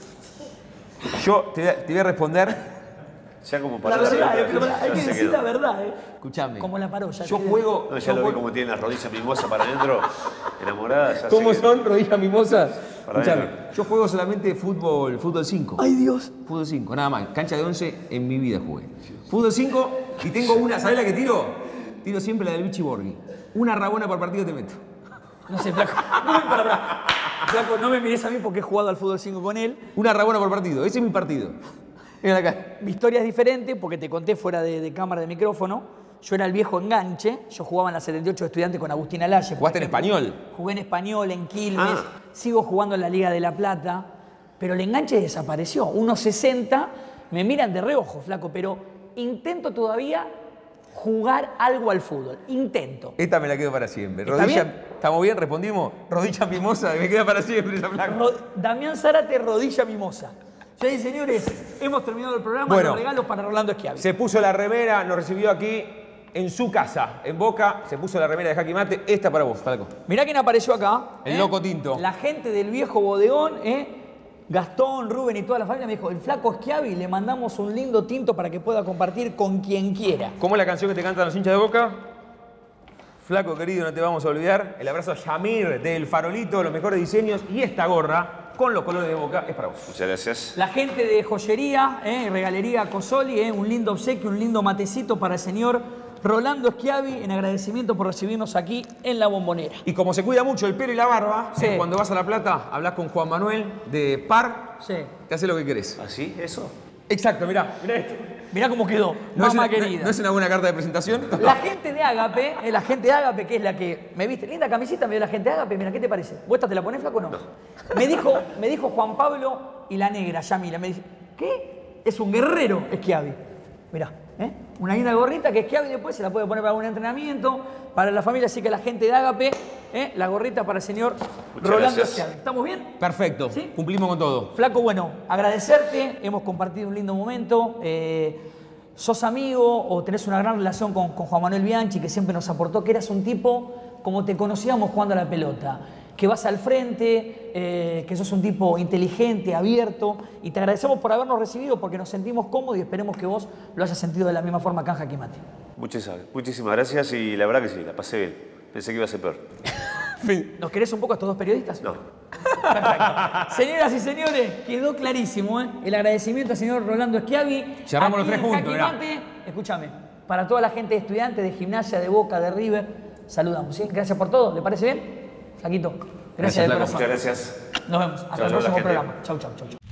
Yo te voy a, te voy a responder... Ya como La para verdad, eh, pero hay que decir la verdad, ¿eh? Escuchame. Como la parolla. Yo que- juego... No, ya yo lo vi juego- como tiene las rodillas mimosas para adentro, enamorada. Ya ¿Cómo sé que- son rodillas mimosas? Para Escuchame, adentro. yo juego solamente fútbol, fútbol cinco. ¡Ay, Dios! Fútbol cinco, nada más. Cancha de once en mi vida jugué. Fútbol cinco y tengo una, ¿sabés la que tiro? Tiro siempre la del Vichy Borghi. Una rabona por partido te meto. No sé, Flaco. No me, para, para. Flaco, no me mires a mí porque he jugado al fútbol cinco con él. Una rabona por partido, ese es mi partido. Ven acá. Mi historia es diferente porque te conté fuera de, de cámara de micrófono. Yo era el viejo enganche. Yo jugaba en la setenta y ocho de estudiantes con Agustín Alaye. ¿Jugaste en español? Jugué en español, en Quilmes. Ah. Sigo jugando en la Liga de la Plata. Pero el enganche desapareció. uno sesenta. Me miran de reojo, Flaco. Pero intento todavía jugar algo al fútbol. Intento. Esta me la quedo para siempre. ¿Está Rodilla, bien? ¿Estamos bien? ¿Respondimos? Rodilla mimosa, me queda para siempre esa placa. Ro- Damián Zárate, rodilla mimosa. Ya dije, señores, hemos terminado el programa. Bueno. Los regalos para Rolando Schiavi. Se puso la remera, nos recibió aquí en su casa, en Boca. Se puso la remera de Jaque Mate. Esta para vos, Flaco. Mirá quién apareció acá. El ¿eh? loco tinto. La gente del viejo bodegón, ¿eh? Gastón, Rubén y toda la familia me dijo, el flaco Schiavi, le mandamos un lindo tinto para que pueda compartir con quien quiera. ¿Cómo es la canción que te cantan los hinchas de Boca? Flaco querido, no te vamos a olvidar. El abrazo a Yamir del Farolito, los mejores diseños. Y esta gorra con los colores de Boca es para vos. Muchas gracias. La gente de joyería, ¿eh? Regalería Cosoli, ¿eh? Un lindo obsequio, un lindo matecito para el señor Rolando Schiavi en agradecimiento por recibirnos aquí en La Bombonera. Y como se cuida mucho el pelo y la barba, Sí. eh, cuando vas a La Plata, hablas con Juan Manuel de Par, Sí. te hace lo que querés. ¿Así? ¿Eso? Exacto, mirá, mirá esto. Mirá cómo quedó, ¿No es, mamá una, no- querida. ¿No es una buena carta de presentación? La gente de Ágape, eh, la gente de Ágape, que es la que me viste, linda camiseta, me dio la gente de Ágape, mira, ¿qué te parece? ¿Vos esta te la ponés, Flaco, o no? Me dijo, me dijo Juan Pablo y la negra, Yamila, me dice, ¿qué? Es un guerrero Schiavi. Mirá, ¿eh? Una linda gorrita que Schiavi después se la puede poner para un entrenamiento, para la familia, así que la gente de Ágape, ¿eh? La gorrita para el señor Muchas Rolando gracias. Schiavi. ¿Estamos bien? Perfecto, ¿Sí? cumplimos con todo. Flaco, bueno, agradecerte, hemos compartido un lindo momento. eh, sos amigo o tenés una gran relación con, con Juan Manuel Bianchi, que siempre nos aportó que eras un tipo como te conocíamos jugando a la pelota, que vas al frente, eh, que sos un tipo inteligente, abierto, y te agradecemos por habernos recibido porque nos sentimos cómodos y esperemos que vos lo hayas sentido de la misma forma acá en Jaque Mate. Muchísimas, muchísimas gracias y la verdad que sí, la pasé bien. Pensé que iba a ser peor. ¿Nos querés un poco a estos dos periodistas? No. Perfecto. Señoras y señores, quedó clarísimo, ¿eh? El agradecimiento al señor Rolando Schiavi. Cerramos los Aquí tres en juntos, Jaque mirá. Mate, escúchame, para toda la gente de estudiantes, de gimnasia, de Boca, de River, saludamos, ¿sí? Gracias por todo, ¿le parece bien? Flaquito, gracias, Gracias, de Flaco. corazón. Muchas gracias. Nos vemos, hasta Chau, el chau, la próximo gente. programa. Chau, chau, chau, chau.